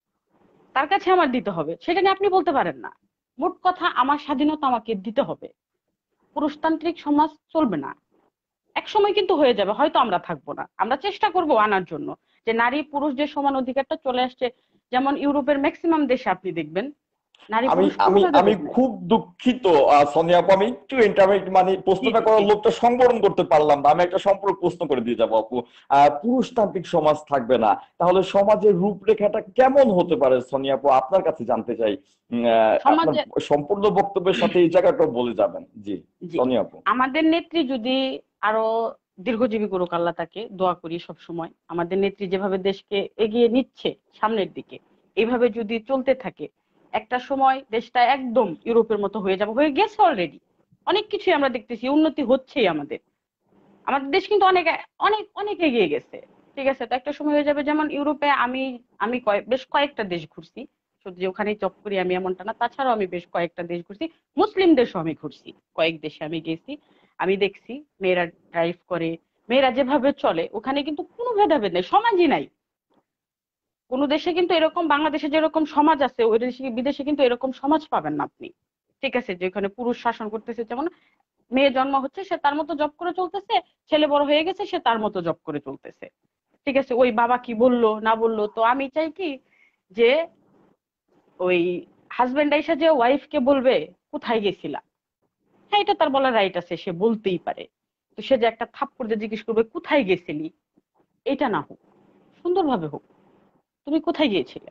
তার কাছে আমার দিতে হবে, সেটা নিয়ে আপনি বলতে পারেন না। মোট কথা, আমার স্বাধীনতা আমাকে দিতে হবে। পুরুষতান্ত্রিক সমাজ চলবে না। এক সময় কিন্তু হয়ে যাবে, হয়তো আমরা থাকবো না, আমরা চেষ্টা করব আনার জন্য, যে নারী পুরুষ যে সমান অধিকারটা চলে আসছে। যেমন ইউরোপের ম্যাক্সিমাম দেশে আপনি দেখবেন নারী আমি পুরুষ কোনো আমি আমি ভেদাভেদ নাই। খুব দুঃখিত আহ, সোনিয়া আপু, আমি একটু ইন্টারনেট মানে জি প্রশ্নটা জি জি করার জি। লোকটা সংবরণ করতে পারলাম না। আমি একটা সম্পূর্ণ প্রশ্ন করে দিয়ে যাবো আপু। আহ পুরুষতান্ত্রিক সমাজ থাকবে না, তাহলে সমাজের রূপরেখাটা কেমন হতে পারে সোনিয়া আপু? আপনার কাছে জানতে চাই। উম, আহ, আপনার সমাজে সম্পূর্ণ বক্তব্যের সাথে এই জায়গাটা বলে যাবেন। জি, জি, সোনিয়া আপু। আমাদের নেত্রী যদি আরো দীর্ঘজীবী করুক আল্লাহ তাকে, দোয়া করি সব সময়। আমাদের নেত্রী যেভাবে দেশকে এগিয়ে নিচ্ছে সামনের দিকে, এইভাবে যদি চলতে থাকে, একটা সময় দেশটা একদম ইউরোপের মতো হয়ে যাবে, হয়ে গেছে অলরেডি। অনেক কিছুই আমরা দেখতেছি, উন্নতি হচ্ছেই আমাদের। আমাদের দেশ কিন্তু অনেক অনেক অনেক এগিয়ে গেছে। ঠিক আছে, তো একটা সময় হয়ে যাবে যেমন ইউরোপে। আমি আমি কয়েক বেশ কয়েকটা দেশ ঘুরছি, শুধু যে ওখানেই জব করি আমি এমনটা না, তাছাড়াও আমি বেশ কয়েকটা দেশ ঘুরছি। মুসলিম দেশও আমি ঘুরছি, কয়েক দেশে আমি গেছি। আমি দেখছি মেয়েরা ড্রাইভ করে, মেয়েরা যেভাবে চলে, ওখানে কিন্তু কোনো ভেদাভেদ নেই, সমাজই নাই। কোনো দেশে কিন্তু এরকম, বাংলাদেশে যেরকম সমাজ আছে, ওই দেশে বিদেশে কিন্তু এরকম সমাজ পাবেন না আপনি। ঠিক আছে, যেখানে পুরুষ শাসন করতেছে, যেমন মেয়ে জন্ম হচ্ছে সে তার মতো জব করে চলতেছে, ছেলে বড় হয়ে গেছে সে তার মতো জব করে চলতেছে। ঠিক আছে, ওই বাবা কি বললো না বললো, তো আমি চাই কি যে ওই হাজবেন্ড আইসা যে ওয়াইফ কে বলবে কোথায় গেছিলা, হ্যাঁ এটা তার বলার রাইট আছে, সে বলতেই পারে। তো সে যে একটা থাপ্পড় দিয়ে জিজ্ঞেস করবে কোথায় গেছিলি, এটা না হোক, সুন্দরভাবে হোক, তুমি কোথায় গিয়েছিলে।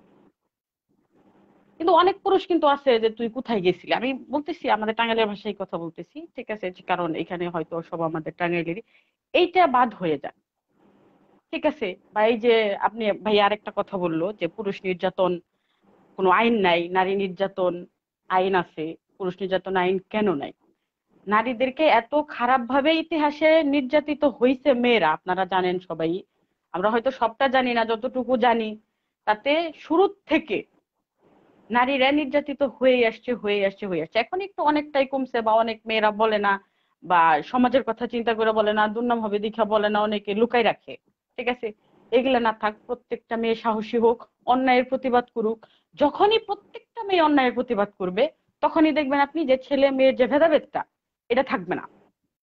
কিন্তু অনেক পুরুষ কিন্তু আছে যে তুই কোথায় গেছিলি, আমি বলতেছি আমাদের টাঙ্গাইলের ভাষায় কথা বলতেছি, ঠিক আছে, যে কারণ এখানে হয়তো সব আমাদের টাঙ্গাইলেরই, এইটা বাদ হয়ে যায়। ঠিক আছে, বা এই যে আপনি ভাই আরেকটা কথা বললো যে পুরুষ নির্যাতন কোনো আইন নাই, নারী নির্যাতন আইন আছে, পুরুষ নির্যাতন আইন কেন নাই? নারীদেরকে এত খারাপ ভাবে ইতিহাসে নির্যাতিত হয়েছে মেয়েরা, আপনারা জানেন সবাই। আমরা হয়তো সবটা জানি না, যতটুকু জানি তাতে শুরু থেকে নারীরা নির্যাতিত হয়ে আসছে হয়ে আসছে হয়ে আসছে। এখন একটু অনেকটাই কমছে, বা অনেক মেয়েরা বলে না, বা সমাজের কথা চিন্তা করে বলে না, দুর্নাম হবে দীক্ষা বলে না, অনেকে লুকাই রাখে। ঠিক আছে, এগুলা না থাক, প্রত্যেকটা মেয়ে সাহসী হোক, অন্যায়ের প্রতিবাদ করুক। যখনই প্রত্যেকটা মেয়ে অন্যায়ের প্রতিবাদ করবে, তখনই দেখবেন আপনি যে ছেলে মেয়ের যে ভেদাভেদটা, এটা থাকবে না।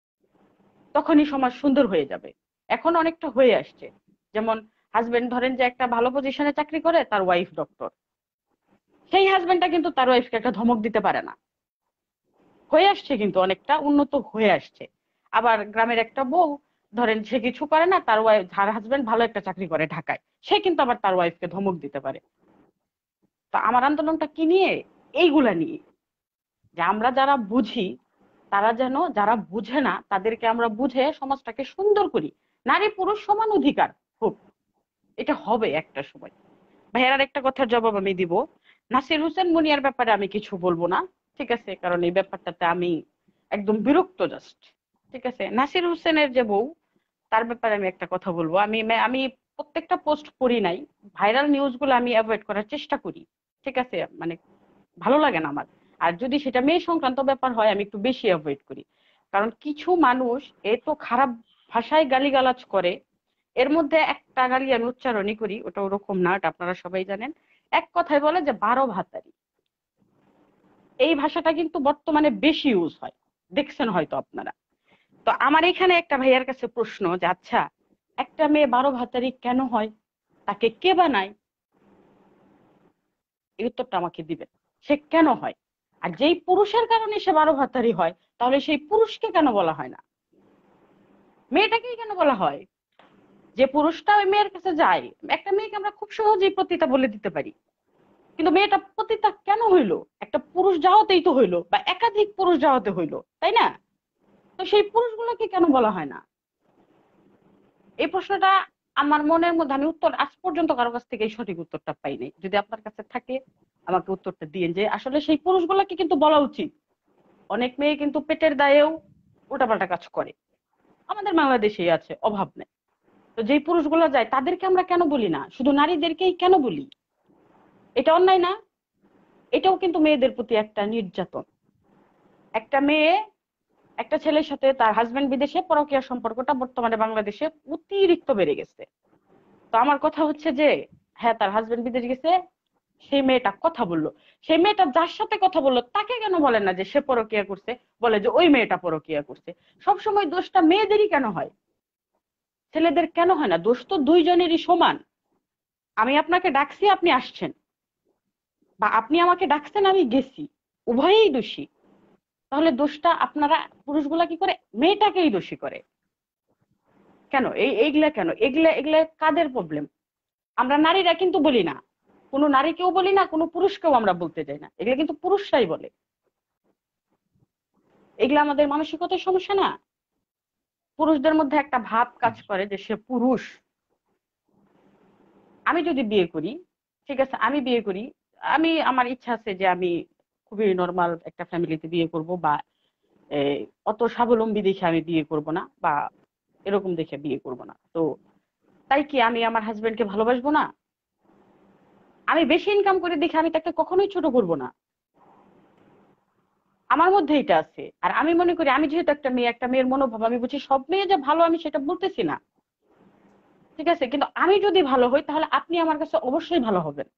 তখনই সমাজ সুন্দর হয়ে যাবে। এখন অনেকটা হয়ে আসছে। যেমন হাজবেন্ড ধরেন যে একটা ভালো পজিশনে চাকরি করে, তার ওয়াইফ ডক্টর, সেই হাজবেন্ডটা কিন্তু তার ওয়াইফকে একটা ধমক দিতে পারে না। হয়ে আসছে, কিন্তু অনেকটা উন্নত হয়ে আসছে। আবার গ্রামের একটা বউ ধরেন সে কিছু করে না, তার ওয়াইফ, তার হাজবেন্ড ভালো একটা চাকরি করে ঢাকায়, সে কিন্তু আবার তার ওয়াইফকে ধমক দিতে পারে। তো আমার আন্দোলনটা কি নিয়ে? এইগুলা নিয়ে, যে আমরা যারা বুঝি, তারা যেন, যারা বুঝে না তাদেরকে আমরা বুঝে সমাজটাকে সুন্দর করি। নারী পুরুষ সমান অধিকার হোক, এটা হবে একটা সময়। ভাইয়ার একটা কথার জবাব আমি দিব। নাসির হোসেন মুনিয়ার ব্যাপারে আমি কিছু বলবো না, ঠিক আছে, কারণ এই ব্যাপারটাতে আমি একদম বিরক্ত জাস্ট। ঠিক আছে, নাসির হোসেনের যে বউ, তার ব্যাপারে আমি একটা কথা বলবো। আমি আমি প্রত্যেকটা পোস্ট করি নাই, ভাইরাল নিউজ গুলো আমি অ্যাভয়েড করার চেষ্টা করি। ঠিক আছে, মানে ভালো লাগে না আমার। আর যদি সেটা মেয়ে সংক্রান্ত ব্যাপার হয় আমি একটু বেশি অ্যাভয়েড করি। কারণ কিছু মানুষ এত খারাপ ভাষায় গালিগালাজ করে, এর মধ্যে একটা গালি আমি উচ্চারণই করি, ওটা ওরকম না, এটা আপনারা সবাই জানেন। এক কথায় বলে যে বারো ভাতারি, এই ভাষাটা কিন্তু বর্তমানে বেশি ইউজ হয়, দেখছেন হয়তো আপনারা। তো আমার এখানে একটা ভাইয়ার কাছে প্রশ্ন যে আচ্ছা, একটা মেয়ে বারো ভাতারি কেন হয়, তাকে কে বানায়? এই উত্তরটা আমাকে দিবেন, সে কেন হয়? আর যেই পুরুষের কারণে সে বারো ভাতারি হয়, তাহলে সেই পুরুষকে কেন বলা হয় না, মেয়েটাকেই কেন বলা হয়? যে পুরুষটা ওই মেয়ের কাছে যায়, একটা মেয়েকে আমরা খুব সহজেই পতিতা বলে দিতে পারি, কিন্তু মেয়েটা পতিতা কেন হইলো? একটা পুরুষ যাওয়াতেই তো হইলো, বা একাধিক পুরুষ যাওয়াতে হইলো, তাই না? তো সেই পুরুষগুলোকে কেন বলা হয় না? এই প্রশ্নটা আমার মনের মধ্যে, আমি উত্তর আজ পর্যন্ত কারো কাছ থেকে এই সঠিক উত্তরটা পাইনি। যদি আপনার কাছে থাকে আমাকে উত্তরটা দিন, যে আসলে সেই পুরুষগুলোকে কিন্তু বলা উচিত। অনেক মেয়ে কিন্তু পেটের দায়েও উল্টাপাল্টা কাজ করে, আমাদের বাংলাদেশেই আছে, অভাব নেই। তো যেই পুরুষগুলো যায় তাদেরকে আমরা কেন বলি না, শুধু নারীদেরকেই কেন বলি? এটা অন্যায় না? এটাও কিন্তু মেয়েদের প্রতি একটা নির্যাতন। একটা মেয়ে একটা ছেলের সাথে, তার হাজবেন্ড বিদেশে, পরকীয়া সম্পর্কটা বর্তমানে বাংলাদেশে অতিরিক্ত বেড়ে গেছে। তো আমার কথা হচ্ছে যে, হ্যাঁ তার হাজবেন্ড বিদেশ গেছে, সেই মেয়েটা কথা বললো, সেই মেয়েটা যার সাথে কথা বললো তাকে কেন বলেন না যে সে পরকীয়া করছে, বলে যে ওই মেয়েটা পরকীয়া করছে। সবসময় দোষটা মেয়েদেরই কেন হয়, ছেলেদের কেন হয় না? দোষ তো দুইজনেরই সমান। আমি আপনাকে ডাকছি, আপনি আসছেন, বা আপনি আমাকে ডাকছেন, আমি গেছি, উভয়েই দোষী। তাহলে দোষটা আপনারা পুরুষগুলা কি করে, মেয়েটাকেই দোষী করে কেন? এই এইগুলা কেন? এগুলা এগুলা কাদের প্রবলেম? আমরা নারীরা কিন্তু বলি না, কোনো নারীকেও বলি না, কোনো পুরুষকেও আমরা বলতে যাই না, এগুলা কিন্তু পুরুষরাই বলে। এগুলা আমাদের মানসিকতার সমস্যা না? পুরুষদের মধ্যে একটা ভাব কাজ করে যে সে পুরুষ। আমি যদি বিয়ে করি, ঠিক আছে, আমি বিয়ে করি, আমি আমার ইচ্ছা আছে যে আমি খুবই নর্মাল একটা ফ্যামিলিতে বিয়ে করব, বা এই, অত স্বাবলম্বী দেখে আমি বিয়ে করব না, বা এরকম দেখে বিয়ে করব না। তো তাই কি আমি আমার হাজবেন্ডকে ভালোবাসবো না? আমি বেশি ইনকাম করে দেখে আমি তাকে কখনোই ছোট করব না। আমার মধ্যে এটা আছে। আর আমি মনে করি, আমি যেহেতু একটা মেয়ে, একটা মেয়ের মনোভাব আমি বুঝি, সব মেয়ে যে ভালো আমি সেটা বলতেছি না, ঠিক আছে, কিন্তু আমি যদি ভালো হই তাহলে আপনি আমার কাছে অবশ্যই ভালো হবেন।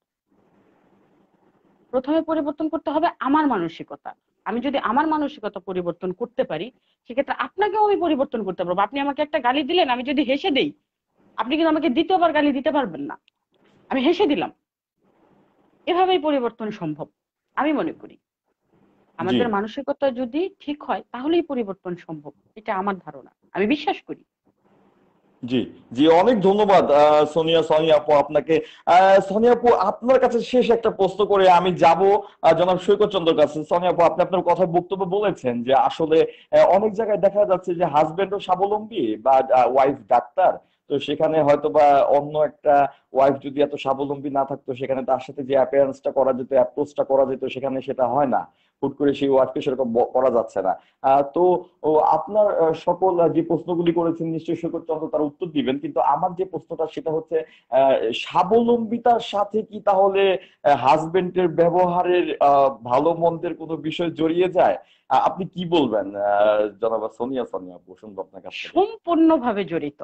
প্রথমে পরিবর্তন করতে হবে আমার মানসিকতা। আমি যদি আমার মানসিকতা পরিবর্তন করতে পারি, সেক্ষেত্রে আপনাকেও আমি পরিবর্তন করতে পারবো। আপনি আমাকে একটা গালি দিলেন, আমি যদি হেসে দেই, আপনি কিন্তু আমাকে দ্বিতীয়বার গালি দিতে পারবেন না, আমি হেসে দিলাম। এভাবেই পরিবর্তন সম্ভব আমি মনে করি। জি আমাদের মানসিকতা যদি ঠিক হয় তাহলেই পরিবর্তন সম্ভব, এটা আমার ধারণা, আমি বিশ্বাস করি। জি জি, অনেক ধন্যবাদ আহ, সোনিয়া সোনিয়া আপু আপনাকে। আহ, সোনিয়া আপু, আপনার কাছে শেষ একটা প্রশ্ন করে আমি যাব জনাব সৈকত চন্দ্রের কাছে। সোনিয়া আপু, আপনি আপনার কথা বক্তব্য বলেছেন যে আসলে আহ, অনেক জায়গায় দেখা যাচ্ছে যে হাজবেন্ডও স্বাবলম্বী বা ওয়াইফ ডাক্তার, তো সেখানে হয়তো বা অন্য একটা ওয়াইফ যদি এত স্বাবলম্বী না থাকতো, সেখানে তার সাথে যে অ্যাপিয়ারেন্সটা করা যেত, অ্যাপ্রোচটা করা যেত, সেখানে সেটা হয় না। হুট করে সেই ওয়াইফকে সেরকম ব- করা যাচ্ছে না। আহ, তো ও আপনার আহ, সকল আহ, যে প্রশ্নগুলি করেছেন নিশ্চয়ই শৈকত চন্দ্র তার উত্তর দিবেন, কিন্তু আমার যে প্রশ্নটা সেটা হচ্ছে আহ, স্বাবলম্বিতার সাথে কি তাহলে হাজবেন্ডের ব্যবহারের আহ, ভালো মন্দের কোনো বিষয় জড়িয়ে যায়? আহ, আপনি কি বলবেন আহ, জনাব সোনিয়া সোনিয়া আপু, শুনবো আপনার কাছ থেকে। সম্পূর্ণভাবে জড়িত।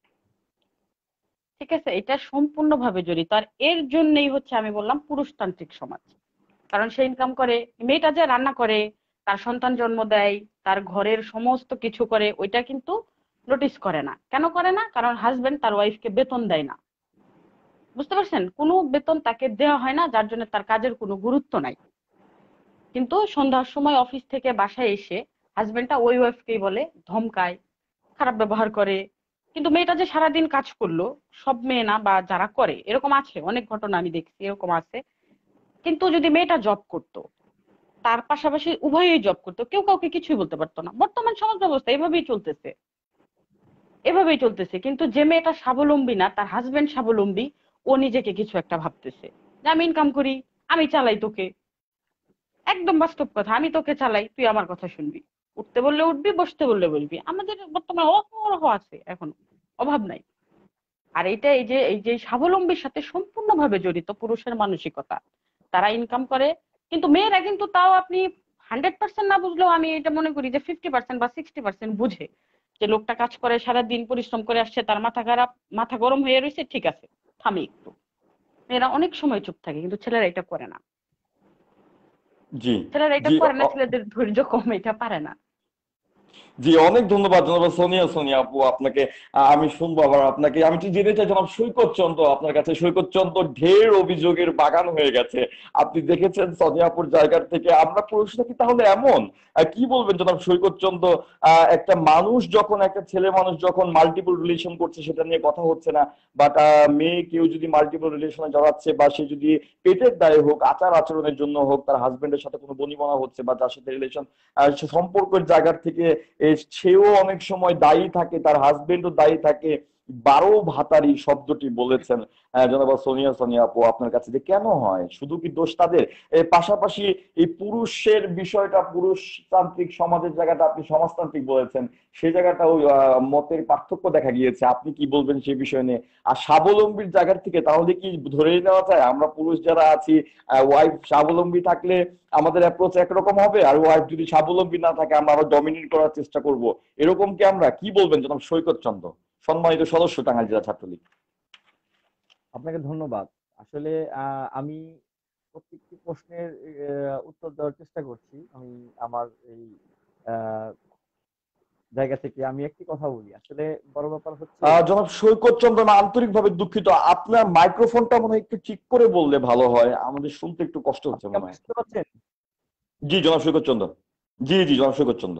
ঠিক আছে, এটা সম্পূর্ণভাবে জড়িত। আর এর জন্যই হচ্ছে আমি বললাম পুরুষতান্ত্রিক সমাজ। কারণ সে ইনকাম করে, মেয়েটা যে রান্না করে, তার সন্তান জন্ম দেয়, তার ঘরের সমস্ত কিছু করে, ওইটা কিন্তু নোটিস করে না। কেন করে না? কারণ হাজবেন্ড তার ওয়াইফকে বেতন দেয় না। বুঝতে পারছেন, কোনো বেতন তাকে দেওয়া হয় না, যার জন্য তার কাজের কোনো গুরুত্ব নাই। কিন্তু সন্ধ্যার সময় অফিস থেকে বাসায় এসে হাজবেন্ডটা ওই ওয়াইফকেই বলে, ধমকায়, খারাপ ব্যবহার করে। কিন্তু মেয়েটা যে সারাদিন কাজ করলো, সব মেয়ে না, বা যারা করে এরকম আছে, অনেক ঘটনা আমি দেখছি এরকম আছে। কিন্তু যদি মেয়েটা জব করতো, তার পাশাপাশি উভয়ই জব করতো, কেউ কাউকে কিছুই বলতে পারতো না। বর্তমান সমাজ ব্যবস্থা এভাবেই চলতেছে, এভাবেই চলতেছে। কিন্তু যে মেয়েটা স্বাবলম্বী না, তার হাজবেন্ড স্বাবলম্বী, ও নিজেকে কিছু একটা ভাবতেছে যে আমি ইনকাম করি, আমি চালাই তোকে। একদম বাস্তব কথা, আমি তোকে চালাই, তুই আমার কথা শুনবি। উঠতে বললে উঠবি, বসতে বললে বলবি। আমাদের বর্তমানে অহরহ আছে, এখন অভাব নাই। আর এটা এই যে এই যে স্বাবলম্বীর সাথে সম্পূর্ণভাবে জড়িত পুরুষের মানসিকতা। তারা ইনকাম করে, কিন্তু মেয়েরা কিন্তু তাও আপনি হান্ড্রেড পার্সেন্ট না বুঝলেও আমি এটা মনে করি যে ফিফটি পার্সেন্ট বা সিক্সটি পার্সেন্ট বুঝে যে লোকটা কাজ করে সারা দিন পরিশ্রম করে আসছে, তার মাথা খারাপ, মাথা গরম হয়ে রয়েছে, ঠিক আছে থামি একটু। মেয়েরা অনেক সময় চুপ থাকে, কিন্তু ছেলেরা এটা করে না। জি। ছেলেরা এটা জি। করে না, অ- ছেলেদের ধৈর্য কম, এটা পারে না। জি, অনেক ধন্যবাদ জনাব সোনিয়া সোনিয়া আপু আপনাকে। আহ, আমি শুনবো আবার আপনাকে। আমি একটু জেনে চাই জনাব সৈকত চন্দ্র আপনার কাছে। সৈকত চন্দ্র, ঢের অভিযোগের বাগান হয়ে গেছে। আপনি দেখেছেন সোনিয়া আপুর জায়গার থেকে। আমরা পুরুষরা কি তাহলে এমন? আহ, কি বলবেন জনাব সৈকত চন্দ্র? আহ, একটা মানুষ যখন, একটা ছেলে মানুষ যখন মাল্টিপল রিলেশন করছে সেটা নিয়ে কথা হচ্ছে না, বাট মেয়ে কেউ যদি মাল্টিপল রিলেশনে জড়াচ্ছে, বা সে যদি পেটের দায়ে হোক, আচার আচরণের জন্য হোক, তার হাজবেন্ডের সাথে কোনো বনিবনা হচ্ছে বা যার সাথে রিলেশন, সম্পর্কের জায়গার থেকে এ সেও অনেক সময় দায়ী থাকে, তার হাজবেন্ডও দায়ী থাকে। বারো ভাতারি শব্দটি বলেছেন আহ, জনাব সোনিয়া সোনিয়া আপু আপনার কাছে, যে কেন হয়? শুধু কি দোষ তাদের? এর পাশাপাশি এই পুরুষের বিষয়টা, পুরুষতান্ত্রিক সমাজের জায়গাটা আপনি সমাজতান্ত্রিক বলেছেন, সেই জায়গাটাও আহ, মতের পার্থক্য দেখা গিয়েছে। আপনি কি বলবেন সেই বিষয় নিয়ে? আর স্বাবলম্বীর জায়গার থেকে তাহলে কি ধরে নেওয়া যায় আমরা পুরুষ যারা আছি, ওয়াইফ স্বাবলম্বী থাকলে আমাদের অ্যাপ্রোচ একরকম হবে, আর ওয়াইফ যদি স্বাবলম্বী না থাকে আমরা আবার ডমিনেট করার চেষ্টা করব? এরকম কি আমরা? কি বলবেন জনাব সৈকত চন্দ্র, সম্মানিত সদস্য টাঙ্গাইল জেলা ছাত্রলীগ? আপনাকে ধন্যবাদ। আসলে আহ, আমি প্রত্যেকটি প্রশ্নের আহ, উত্তর দেওয়ার চেষ্টা করছি। আমি আমার এই আহ, জায়গা থেকে আমি একটি কথা বলি। আসলে বড় ব্যাপার হচ্ছে, আহ জনাব সৈকত চন্দ্র, আমি আন্তরিকভাবে দুঃখিত, আপনার মাইক্রোফোনটা মনে হয় একটু ঠিক করে বললে ভালো হয়, আমাদের শুনতে একটু কষ্ট হচ্ছে আপনি কি মনে আমাকে হয়। শুনতে পাচ্ছেন? জি জনাব সৈকত চন্দ্র। জি জি জনাব সৈকত চন্দ্র।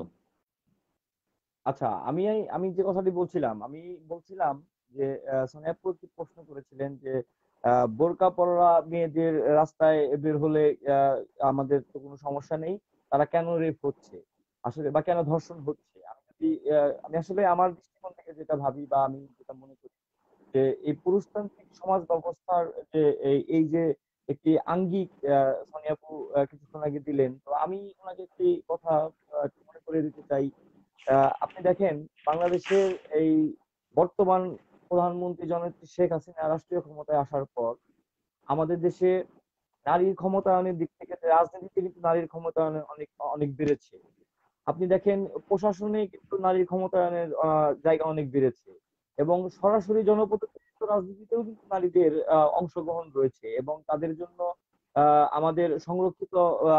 আচ্ছা, আমি এই- আমি যে কথাটি বলছিলাম, আমি বলছিলাম যে আহ, সোনিয়া আপু একটি প্রশ্ন করেছিলেন যে আহ, বোরকা পরা মেয়েদের রাস্তায় বের হলে আহ, আমাদের তো কোনো সমস্যা নেই, তারা কেন রেপ হচ্ছে আসলে, বা কেন ধর্ষণ হচ্ছে। আমি যদি আহ, আমি আসলে আমার দৃষ্টিকোণ থেকে যেটা ভাবি বা আমি যেটা মনে করি, যে এই পুরুষতান্ত্রিক সমাজ ব্যবস্থার যে এই এই যে একটি আঙ্গিক আহ, সোনিয়া আপু আহ, কিছুক্ষণ আগে দিলেন, তো আমি ওনাকে একটি কথা আহ, একটু মনে করে দিতে চাই। আহ, আপনি দেখেন, বাংলাদেশের এই বর্তমান প্রধানমন্ত্রী জননেত্রী শেখ হাসিনা রাষ্ট্রীয় ক্ষমতায় আসার পর আমাদের দেশে নারীর ক্ষমতায়নের দিক থেকে রাজনীতিতে কিন্তু নারীর ক্ষমতায়ন অনেক অনেক বেড়েছে। আপনি দেখেন, প্রশাসনে কিন্তু নারীর ক্ষমতায়নের আহ, জায়গা অনেক বেড়েছে, এবং সরাসরি জনপ্রতিনিধিত্ব রাজনীতিতেও কিন্তু নারীদের আহ, অংশগ্রহণ রয়েছে, এবং তাদের জন্য আহ, আমাদের সংরক্ষিত আহ,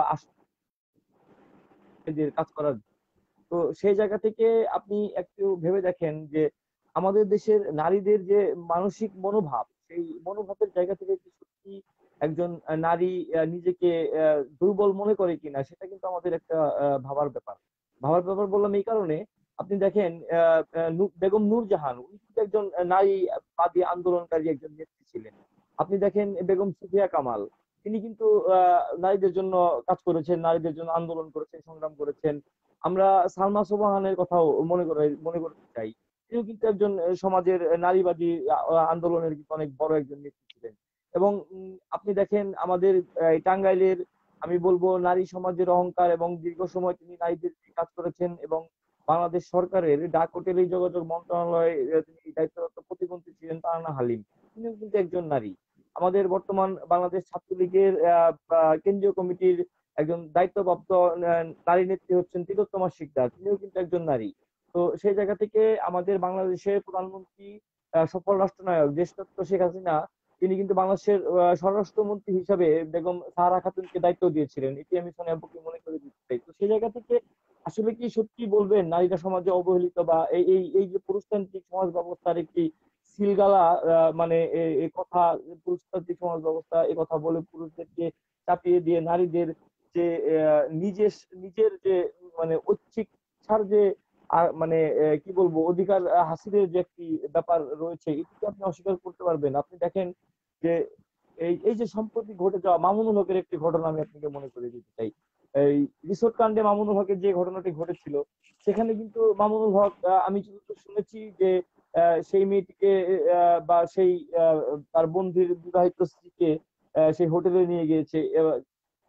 আসনের কাজ করার। তো সেই জায়গা থেকে আপনি একটু ভেবে দেখেন যে আমাদের দেশের নারীদের যে মানসিক মনোভাব, সেই মনোভাবের জায়গা থেকে কি সত্যি একজন আহ, নারী আহ, নিজেকে আহ, দুর্বল মনে করে কিনা, সেটা কিন্তু আমাদের একটা আহ, ভাবার ব্যাপার। ভাবার ব্যাপার বললাম এই কারণে, আপনি দেখেন আহ, আহ, নূ- বেগম নূরজাহান, উনি কিন্তু একজন নারীবাদী আন্দোলনকারী একজন নেত্রী ছিলেন। আপনি দেখেন বেগম সুফিয়া কামাল, তিনি কিন্তু আহ, নারীদের জন্য কাজ করেছেন, নারীদের জন্য আন্দোলন করেছেন, সংগ্রাম করেছেন। আমরা সালমা সোবহানের কথাও মনে করে মনে করতে চাই। তিনিও কিন্তু একজন আহ, সমাজের আহ, নারীবাদী আহ, আন্দোলনের কিন্তু অনেক বড় একজন নেত্রী ছিলেন। এবং উম, আপনি দেখেন আমাদের আহ, এই টাঙ্গাইলের, আমি বলবো নারী সমাজের অহংকার, এবং দীর্ঘ সময় তিনি নারীদের নিয়ে কাজ করেছেন, এবং বাংলাদেশ সরকারের ডাক ও টেলিযোগাযোগ মন্ত্রণালয়ে আহ, তিনি দায়িত্বরত প্রতিমন্ত্রী ছিলেন তারানা হালিম। তিনিও কিন্তু একজন নারী। আমাদের বর্তমান বাংলাদেশ ছাত্রলীগের আহ, আহ, কেন্দ্রীয় কমিটির একজন দায়িত্বপ্রাপ্ত আহ, নারী নেত্রী হচ্ছেন তিলোত্তমা শিকদার, তিনিও কিন্তু একজন নারী। তো সেই জায়গা থেকে আমাদের বাংলাদেশের প্রধানমন্ত্রী, আহ, সফল রাষ্ট্রনায়ক দেশরত্ন শেখ হাসিনা, তিনি কিন্তু বাংলাদেশের আহ, স্বরাষ্ট্রমন্ত্রী হিসাবে বেগম সাহারা খাতুনকে দায়িত্ব দিয়েছিলেন। এটি আমি সোনিয়া আপুকে মনে করে দিতে চাই। তো সেই জায়গা থেকে আসলে কি সত্যি বলবেন নারীরা সমাজে অবহেলিত, বা এই এই এই যে পুরুষতান্ত্রিক সমাজ ব্যবস্থার একটি সিলগালা, আহ, মানে এ- এ কথা, পুরুষতান্ত্রিক সমাজ ব্যবস্থা এ কথা বলে পুরুষদেরকে চাপিয়ে দিয়ে নারীদের যে আহ, নিজের নিজের যে মানে ঐচ্ছিক ইচ্ছার যে আহ, মানে আহ, কি বলবো অধিকার আহ, হাসিলের যে একটি ব্যাপার রয়েছে, এটিকে আপনি অস্বীকার করতে পারবেন? আপনি দেখেন যে এই এই যে সম্প্রতি ঘটে যাওয়া মামুনুল হকের একটি ঘটনা আমি আপনাকে মনে করে দিতে চাই। এই রিসোর্ট কাণ্ডে মামুনুল হকের যে ঘটনাটি ঘটেছিল, সেখানে কিন্তু মামুনুল হক, আহ, আমি যতদূর শুনেছি যে আহ, সেই মেয়েটিকে আহ, বা সেই আহ, তার বন্ধুর বিবাহিত স্ত্রীকে আহ, সেই হোটেলে নিয়ে গিয়েছে।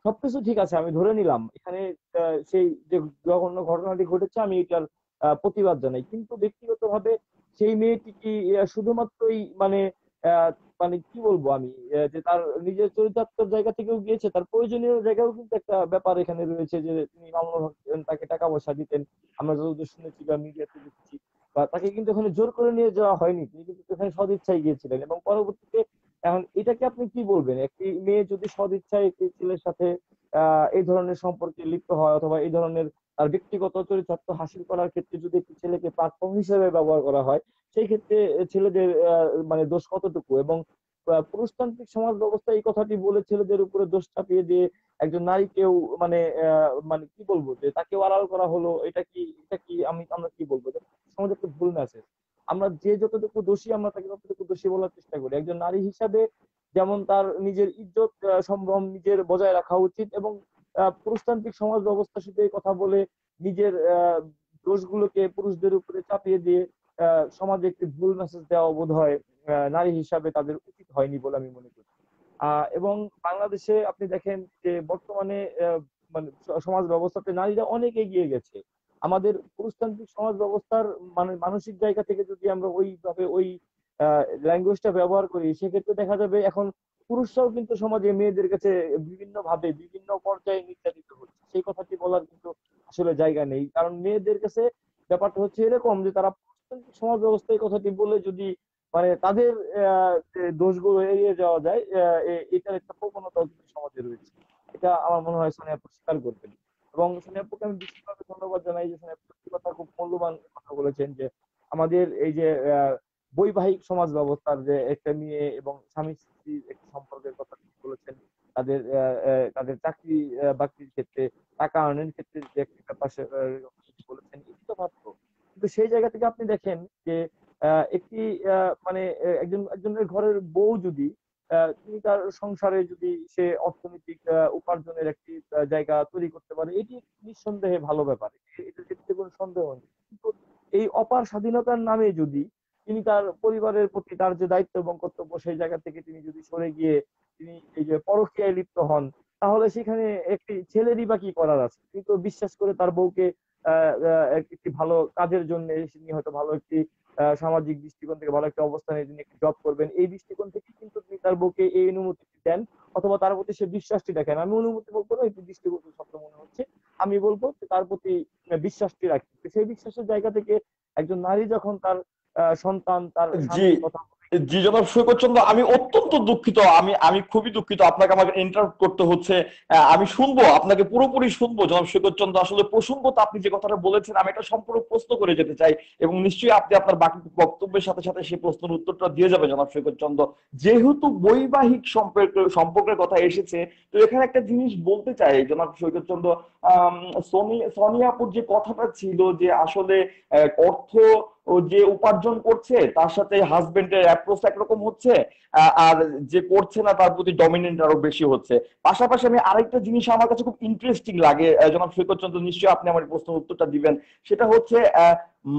সবকিছু ঠিক আছে, আমি ধরে নিলাম এখানে আহ, সেই যে জঘন্য ঘটনাটি ঘটেছে আমি এটার আহ, প্রতিবাদ জানাই, কিন্তু ব্যক্তিগতভাবে সেই মেয়েটি কি আহ, শুধুমাত্রই মানে আহ, মানে কি বলবো আমি, আহ, যে তার নিজের চরিতার্থের জায়গা থেকেও গিয়েছে, তার প্রয়োজনীয় জায়গাও কিন্তু একটা ব্যাপার এখানে রয়েছে, যে তিনি মামুনুল হক তাকে টাকা পয়সা দিতেন, আমরা যতদূর শুনেছি বা মিডিয়াতে দেখেছি, বা তাকে কিন্তু এখানে জোর করে নিয়ে যাওয়া হয়নি, তিনি কিন্তু এখানে সদিচ্ছায় গিয়েছিলেন। এবং পরবর্তীতে এখন এটাকে আপনি কি বলবেন, একটি মেয়ে যদি সদিচ্ছায় একটি ছেলের সাথে আহ এই ধরনের সম্পর্কে লিপ্ত হয়, অথবা এই ধরনের তার ব্যক্তিগত চরিতার্থ হাসিল করার ক্ষেত্রে যদি একটি ছেলেকে প্ল্যাটফর্ম হিসেবে ব্যবহার করা হয়, সেই ক্ষেত্রে ছেলেদের আহ, মানে দোষ কতটুকু? এবং আহ, পুরুষতান্ত্রিক সমাজ ব্যবস্থা এই কথাটি বলে ছেলেদের উপরে দোষ চাপিয়ে দিয়ে একজন নারীকেও মানে আহ, মানে কি বলবো, যে তাকেও আড়াল করা হলো, এটা কি এটা কি আমি আমরা কি বলবো, এটা সমাজে একটা ভুল মেসেজ। আমরা যে যতটুকু দোষী আমরা তাকে ততটুকু দোষী বলার চেষ্টা করি। একজন নারী হিসাবে যেমন তার নিজের ইজ্জত আহ, সম্ভ্রম নিজের বজায় রাখা উচিত, এবং আহ, পুরুষতান্ত্রিক সমাজ ব্যবস্থার সাথে এই কথা বলে নিজের আহ, দোষগুলোকে পুরুষদের উপরে চাপিয়ে দিয়ে আহ, সমাজে একটি ভুল মেসেজ দেওয়া বোধ হয় আহ, নারী হিসাবে তাদের উচিত হয়নি বলে আমি মনে করি। আহ এবং বাংলাদেশে আপনি দেখেন যে বর্তমানে আহ, মানে স- সমাজ ব্যবস্থাতে নারীরা অনেক এগিয়ে গেছে। আমাদের পুরুষতান্ত্রিক সমাজ ব্যবস্থার মানে মানসিক জায়গা থেকে যদি আমরা ওইভাবে ওই ল্যাঙ্গুয়েজটা ব্যবহার করি, সেক্ষেত্রে দেখা যাবে এখন পুরুষরাও কিন্তু সমাজে মেয়েদের কাছে বিভিন্ন ভাবে বিভিন্ন পর্যায়ে নির্যাতিত হচ্ছে, সেই কথাটি বলার কিন্তু আসলে জায়গা নেই। কারণ মেয়েদের কাছে ব্যাপারটা হচ্ছে এরকম যে তারা পুরুষতান্ত্রিক সমাজ ব্যবস্থা এই কথাটি বলে যদি মানে তাদের আহ, যে দোষগুলো এড়িয়ে যাওয়া যায়, আহ, এ- এটার একটা প্রবণতা কিন্তু সমাজে রয়েছে। এটা আমার মনে হয় সোনিয়া আপু স্বীকার করবেন। এবং সোনিয়া আপুকে আমি বিশেষভাবে ধন্যবাদ জানাই যে সোনিয়া আপু একটি কথা খুব মূল্যবান কথা বলেছেন, যে আমাদের এই যে আহ, বৈবাহিক সমাজ ব্যবস্থার যে একটা মেয়ে এবং স্বামী স্ত্রীর একটি সম্পর্কের কথা তিনি বলেছেন, তাদের আহ, আহ, তাদের চাকরি আহ, বাকরির ক্ষেত্রে টাকা আর্নের ক্ষেত্রে যে একটি ব্যাপার সে, আহ, তিনি বলেছেন, এটি তো মাত্র। কিন্তু সেই জায়গা থেকে আপনি দেখেন যে আহ, একটি আহ, মানে আহ, একজন একজনের ঘরের বউ যদি আহ, তিনি তার সংসারে যদি সে অর্থনৈতিক আহ, উপার্জনের একটি আহ, জায়গা তৈরি করতে পারে, এটি নিঃসন্দেহে ভালো ব্যাপার, এ- এটার ক্ষেত্রে কোনো সন্দেহ নেই। কিন্তু এই অপার স্বাধীনতার নামে যদি তিনি তার পরিবারের প্রতি তার যে দায়িত্ব এবং কর্তব্য সেই জায়গা থেকে তিনি যদি সরে গিয়ে তিনি এই যে পরকীয়ায় লিপ্ত হন, তাহলে সেখানে একটি ছেলেরই বা কি করার আছে? তিনি তো বিশ্বাস করে তার বউকে আহ আহ, একটি ভালো কাজের জন্য তিনি হয়তো ভালো একটি আহ, সামাজিক দৃষ্টিকোণ থেকে ভালো একটা অবস্থানে তিনি একটি জব করবেন, এই দৃষ্টিকোণ থেকে কিন্তু তিনি তার বউকে এই অনুমতি দেন, অথবা তার প্রতি সে বিশ্বাসটি দেখেন। আমি অনুমতি বলবো না, এটি দৃষ্টিকোণ শব্দ মনে হচ্ছে, আমি বলবো যে তার প্রতি বিশ্বাসটি রাখি। তো সেই বিশ্বাসের জায়গা থেকে একজন নারী যখন তার আহ, সন্তান তার জি, স্বামীর কথা বলে, জি জনাব সৈকত চন্দ্র, আমি অত্যন্ত দুঃখিত, আমি আমি খুবই দুঃখিত, আপনাকে আমাকে ইন্টারাপ্ট করতে হচ্ছে। আহ, আমি শুনবো, আপনাকে পুরোপুরি শুনবো জনাব সৈকত চন্দ্র। আসলে প্রসঙ্গত আপনি যে কথাটা বলেছেন আমি এটা সম্পূর্ণ প্রশ্ন করে যেতে চাই, এবং নিশ্চয়ই আপনি আপনার বাকি বক্তব্যের সাথে সাথে সেই প্রশ্নের উত্তরটা দিয়ে যাবে জনাব সৈকত চন্দ্র। যেহেতু বৈবাহিক সম্পর্ক সম্পর্কের কথা এসেছে, তো এখানে একটা জিনিস বলতে চাই জনাব সৈকত চন্দ্র। আহ সনি সোনিয়াপুর যে কথাটা ছিল যে আসলে আহ, অর্থ ও যে উপার্জন করছে তার সাথে হাজবেন্ডের অ্যাপ্রোচ একরকম হচ্ছে, আহ, আর যে করছে না তার প্রতি ডমিনেন্ট আরো বেশি হচ্ছে। পাশাপাশি আমি আরেকটা জিনিস আমার কাছে খুব ইন্টারেস্টিং লাগে, আহ, জনাব সৈকত চন্দ্র, নিশ্চয়ই আপনি আমার এই প্রশ্নের উত্তরটা দিবেন। সেটা হচ্ছে আহ,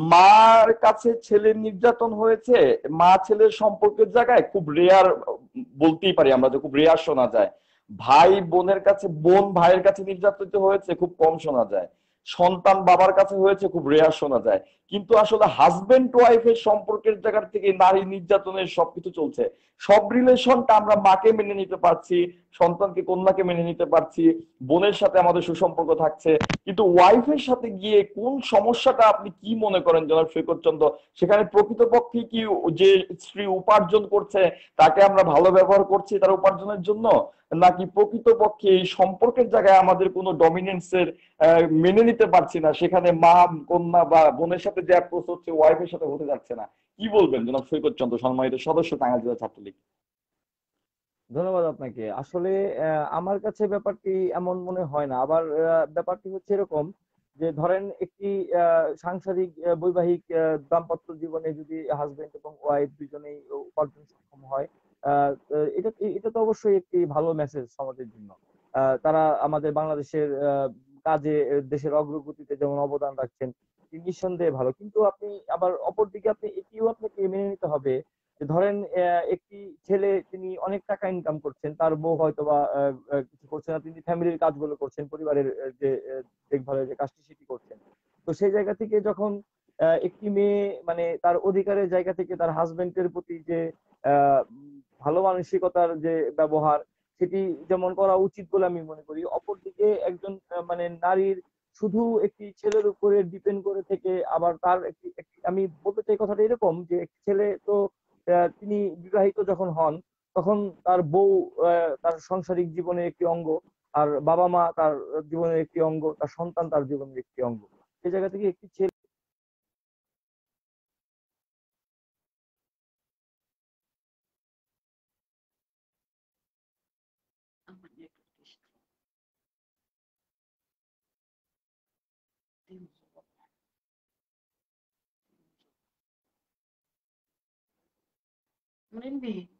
মার কাছে ছেলের নির্যাতন হয়েছে, মা ছেলের সম্পর্কের জায়গায় খুব রেয়ার বলতেই পারি আমরা, যে খুব রেয়ার শোনা যায়। ভাই বোনের কাছে, বোন ভাইয়ের কাছে নির্যাতিত হয়েছে খুব কম শোনা যায়। সন্তান বাবার কাছে হয়েছে খুব রেয়ার শোনা যায়। কিন্তু আসলে হাজবেন্ড ওয়াইফের সম্পর্কের জায়গা থেকে নারী নির্যাতনের সবকিছু চলছে। সব রিলেশনটা আমরা মাকে মেনে নিতে পারছি, সন্তানকে কন্যাকে মেনে নিতে পারছি, বোনের সাথে আমাদের সুসম্পর্ক থাকছে, কিন্তু ওয়াইফের সাথে গিয়ে কোন সমস্যাটা আপনি কি মনে করেন জনাব সৈকত চন্দ্র? সেখানে প্রকৃতপক্ষে কি যে স্ত্রী উপার্জন করছে তাকে আমরা ভালো ব্যবহার করছি তার উপার্জনের জন্য, নাকি প্রকৃতপক্ষে এই সম্পর্কের জায়গায় আমাদের কোনো ডমিনেন্সের মেনে নিতে পারছি না, সেখানে মা কন্যা বা বোনের সাথে যে অ্যাপ্রোচ হচ্ছে ওয়াইফের সাথে হতে যাচ্ছে না? কি বলবেন জনাব সৈকত চন্দ্র, সম্মানিত সদস্য টাঙ্গাইল জেলা ছাত্রলীগ? ধন্যবাদ আপনাকে। আসলে আহ, আমার কাছে ব্যাপারটি এমন মনে হয় না। আবার আহ, ব্যাপারটি হচ্ছে এরকম যে ধরেন একটি আহ, সাংসারিক আহ, বৈবাহিক আহ, দাম্পত্য জীবনে যদি হাজবেন্ড এবং ওয়াইফ দুজনেই উপার্জন সক্ষম হয়, আহ, আহ, এটা এটা তো অবশ্যই একটি ভালো মেসেজ সমাজের জন্য। আহ, তারা আমাদের বাংলাদেশের আহ, কাজে আহ, দেশের অগ্রগতিতে যেমন অবদান রাখছেন, এটি নিঃসন্দেহে ভালো। কিন্তু আপনি আবার অপরদিকে আপনি এটিও আপনাকে মেনে নিতে হবে যে ধরেন আহ, একটি ছেলে তিনি অনেক টাকা ইনকাম করছেন, তার বউ হয়তো বা আহ, আহ, কিছু করছে না, তিনি ফ্যামিলির কাজগুলো করছেন, পরিবারের আহ, যে আহ, দেখভালের যে কাজটি সেটি করছেন। তো সেই জায়গা থেকে যখন আহ, একটি মেয়ে মানে তার অধিকারের জায়গা থেকে তার হাজবেন্ডের প্রতি যে আহ, উম, ভালো মানসিকতার যে ব্যবহার, সেটি যেমন করা উচিত বলে আমি মনে করি। অপরদিকে একজন আহ, মানে নারীর শুধু একটি ছেলের উপরে ডিপেন্ড করে থেকে আবার তার একটি একটি- আমি বলতে চাই কথাটা এরকম যে একটি ছেলে তো আহ, তিনি বিবাহিত যখন হন তখন তার বউ আহ, তার সাংসারিক জীবনের একটি অঙ্গ, আর বাবা মা তার জীবনের একটি অঙ্গ, তার সন্তান তার জীবনের একটি অঙ্গ। সেই জায়গা থেকে একটি ছেলে আমার network issue। Merinding.